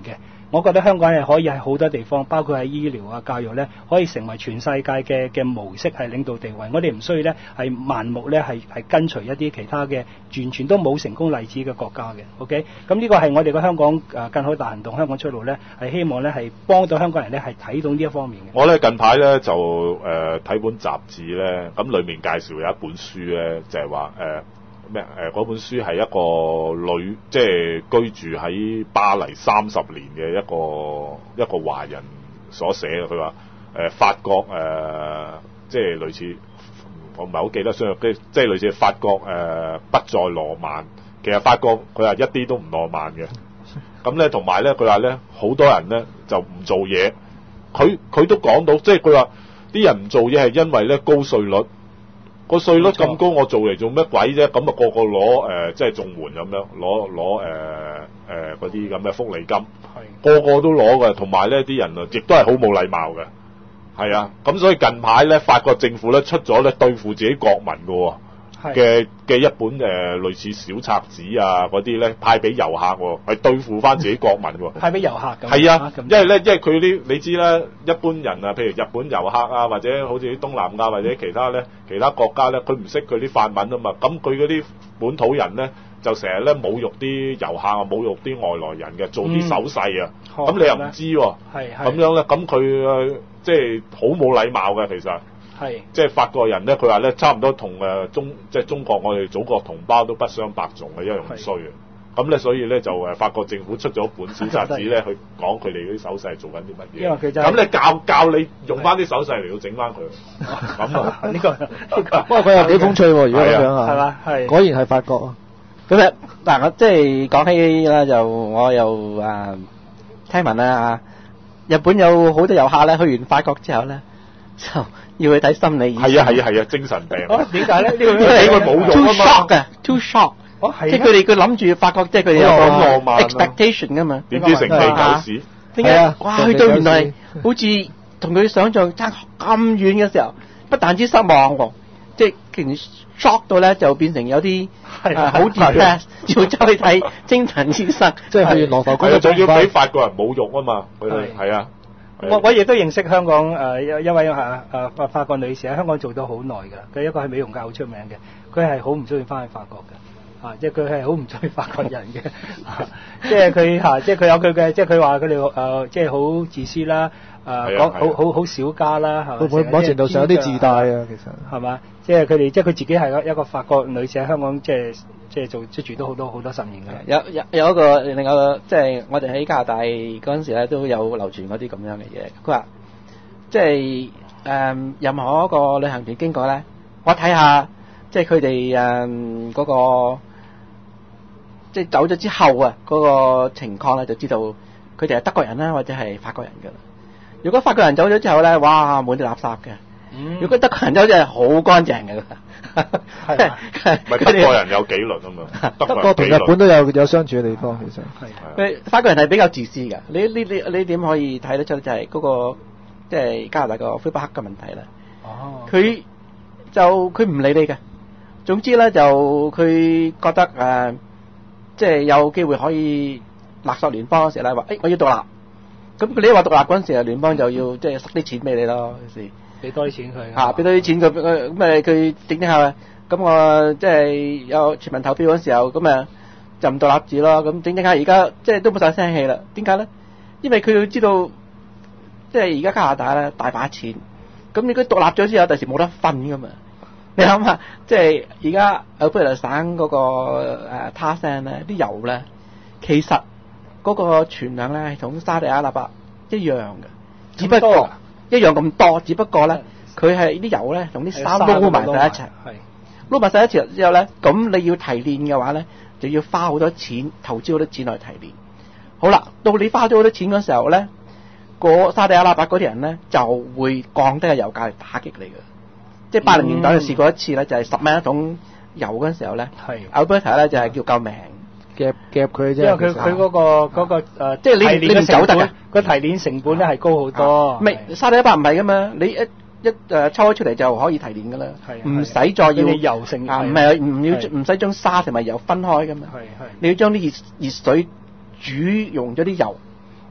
我覺得香港係可以喺好多地方，包括喺醫療啊、教育咧，可以成為全世界嘅模式係領導地位。我哋唔需要咧係盲目咧係跟隨一啲其他嘅完全都冇成功例子嘅國家嘅。OK， 咁呢個係我哋嘅香港更好大行動，香港出路咧係希望咧係幫到香港人咧係睇到呢一方面嘅。 我咧近排咧就睇本雜誌咧，咁裡面介紹有一本書咧，就係話嗰本書係一個女，即係居住喺巴黎30年嘅一個華人所寫嘅。佢話法國即係類似，我唔係好記得，即係類似法國不再浪漫。其實法國佢話一啲都唔浪漫嘅。咁咧同埋咧，佢話咧好多人咧就唔做嘢。佢都講到，即係佢話啲人唔做嘢係因為咧高稅率。個稅率咁高，我做嚟做乜鬼啫？咁啊個個攞即係綜援咁樣，攞嗰啲咁嘅福利金，個個都攞嘅。同埋咧啲人啊，亦都係好冇禮貌嘅，係啊。咁所以近排咧，法國政府咧出咗咧對付自己國民嘅一本類似小冊子啊嗰啲咧，派俾遊客喎，係對付翻自己國民喎。派俾遊客咁。係啊，因為佢啲你知啦，一般人啊，譬如日本遊客啊，或者好似啲東南亞或者其他國家咧，佢唔識佢啲法文啊嘛，咁佢嗰啲本土人咧就成日咧侮辱啲遊客啊，侮辱啲外來人嘅，做啲手勢啊，咁你又唔知喎，咁樣咧，咁佢即係好冇禮貌嘅其實。係，即係法國人咧，佢話咧差唔多同中國我哋祖國同胞都不相伯仲嘅，一樣衰嘅。咁咧所以咧就法國政府出咗本小冊子咧，去講佢哋嗰啲手勢做緊啲乜嘢。因為佢咁你教你用翻啲手勢嚟到整翻佢。咁啊，呢個不過佢又幾風趣喎，如果咁樣啊，係嘛？係。果然係法國啊。 咁啊嗱，我即係講起啦，就我又聽聞啦日本有好多遊客咧，去完法國之後咧就要去睇心理醫生。係啊，精神病。 點解咧？呢個因為佢冇用啊嘛。Too shock。即係佢諗住法國，即係佢哋有個 expectation 噶嘛。 點知成地狗屎？ 係啊！哇，去到原來好似同佢想象差咁遠嘅時候，不但之失望喎，即係竟然 shock 到咧，就變成有啲好 depressed，要走去睇精神醫生。 即係去羅浮宮， 仲要俾法國人侮辱啊嘛！佢哋係啊。 我亦都認識香港一位法國女士喺香港做咗好耐㗎，佢一個係美容界好出名嘅，佢係好唔中意翻去法國嘅。即係佢係好唔中意法國人嘅，即係佢即係佢有佢嘅，即係佢話佢哋即係好自私啦，講好小家啦，係咪？ 某程度上有啲自大啊，其實係嘛？即係佢哋，即係佢自己係一個法國女士喺香港，即係住咗好多10年㗎。 有一個另外一個，即係我哋喺加拿大嗰陣時咧，都有流傳嗰啲咁樣嘅嘢。佢話即係任何一個旅行團經過咧，我睇下即係佢哋嗰個。即係走咗之後啊，嗰個情況咧就知道佢哋係德國人啦，或者係法國人㗎啦。如果法國人走咗之後咧，哇，滿地垃圾嘅。如果德國人走咗係好乾淨嘅。 係咪德國人有紀律啊嘛？ 德國同日本都有相處嘅地方，其實係。法國人係比較自私㗎。你點可以睇得出就係嗰個即係加拿大個魁北克嘅問題咧？佢唔理你嘅。總之咧就佢覺得即係有機會可以勒索聯邦嗰時咧，話我要獨立。咁你話獨立嗰陣時，聯邦就要即係塞啲錢俾你咯，時俾多啲錢佢。 俾多啲錢佢，咁佢整下。咁我即係有全民投票嗰時候，咁就唔獨立住咯。咁整下，而家即係都冇晒聲氣啦。點解咧？因為佢要知道，即係而家加拿大咧大把錢。咁如果獨立咗之後，第時冇得分噶嘛。你諗下，即係而家阿布列省嗰個他省咧，啲油咧，其實嗰個存量咧係同沙地阿拉伯一樣嘅，只不過一樣咁多，只不過咧佢係啲油咧同啲沙撈埋晒一齊，撈埋晒一齊之後咧，咁你要提煉嘅話咧，就要花好多錢，投資好多錢去提煉。好啦，到你花咗好多錢嗰時候咧，沙地阿拉伯嗰啲人咧就會降低個油價嚟打擊你嘅。即係80年代就試過一次咧，就係10蚊一桶油嗰陣時候咧，Alberta 咧就係叫救命， 夾佢啫。因為佢嗰個即係你唔走得嘅， 個提煉成本咧係高好多。 沙地阿拉伯唔係噶嘛，你一抽咗出嚟就可以提煉噶啦，唔使再要油成唔使將沙同埋油分開噶嘛。你要將啲熱水煮溶咗啲油，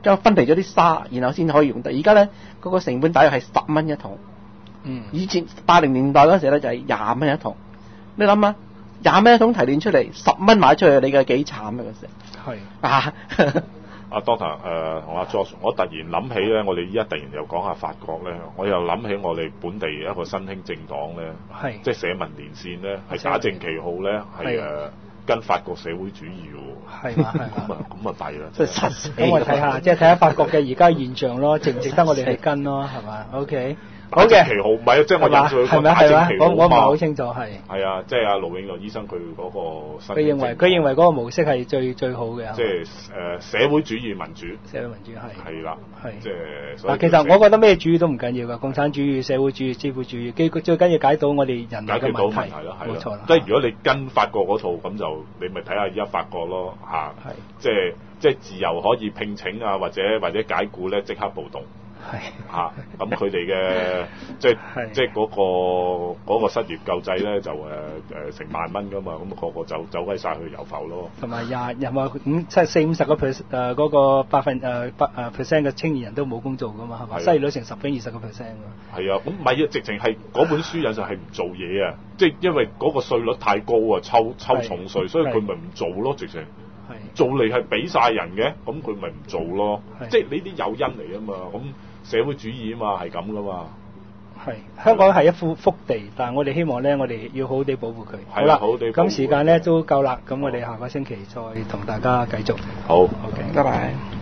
將分離咗啲沙，然後先可以用得。而家咧嗰個成本大約係10蚊一桶。以前80年代嗰時咧就係20蚊一桶。你諗下，20蚊一桶提煉出嚟，10蚊買出去，你嘅幾慘啊嗰時。係啊。 阿 Doctor 同阿 George， 我突然諗起咧，我哋依家突然又講下法國咧，我又諗起我哋本地一個新興政黨咧，即係社民連線咧，係打正旗號咧，係跟法國社會主義喎。係嘛係嘛。咁啊弊啦。即係實死。 咁我睇下，即係睇下法國嘅而家現象咯，值唔值得我哋去跟咯，係嘛 ？OK。好嘅， 旗號唔係，即係我引述佢打正旗號。 我唔係好清楚，係。 係啊，即係阿盧永樂醫生佢嗰個新。 佢認為嗰個模式係最好嘅。 即係社會主義民主。 社會民主係。係啦。係。即係。嗱，其實我覺得咩主義都唔緊要㗎，共產主義、社會主義、資本主義，最緊要解到我哋人類嘅問題。冇錯啦。 即係如果你跟法國嗰套，咁就你咪睇下而家法國咯嚇。係。即係自由可以聘請啊，或者解僱咧，即刻暴動。係嚇，咁佢哋嘅即係嗰個失業救濟咧就成萬蚊噶嘛，咁個個走歸晒去遊浮咯。同埋40-50%嗰個%嘅青年人都冇工做噶嘛，係咪？失業率成10-20%㗎。係啊，咁唔係啊，直情係嗰本書引就係唔做嘢啊，即係因為嗰個稅率太高啊，抽重稅，所以佢咪唔做咯，直情。做嚟係俾晒人嘅，咁佢咪唔做咯？即係呢啲誘因嚟啊嘛，咁社會主義啊嘛，係咁噶嘛。係香港係一幅福地，但係我哋希望咧，我哋要好好地保護佢。好啦，咁時間咧都夠啦，咁我哋下個星期再同大家繼續。好 ，OK，拜拜。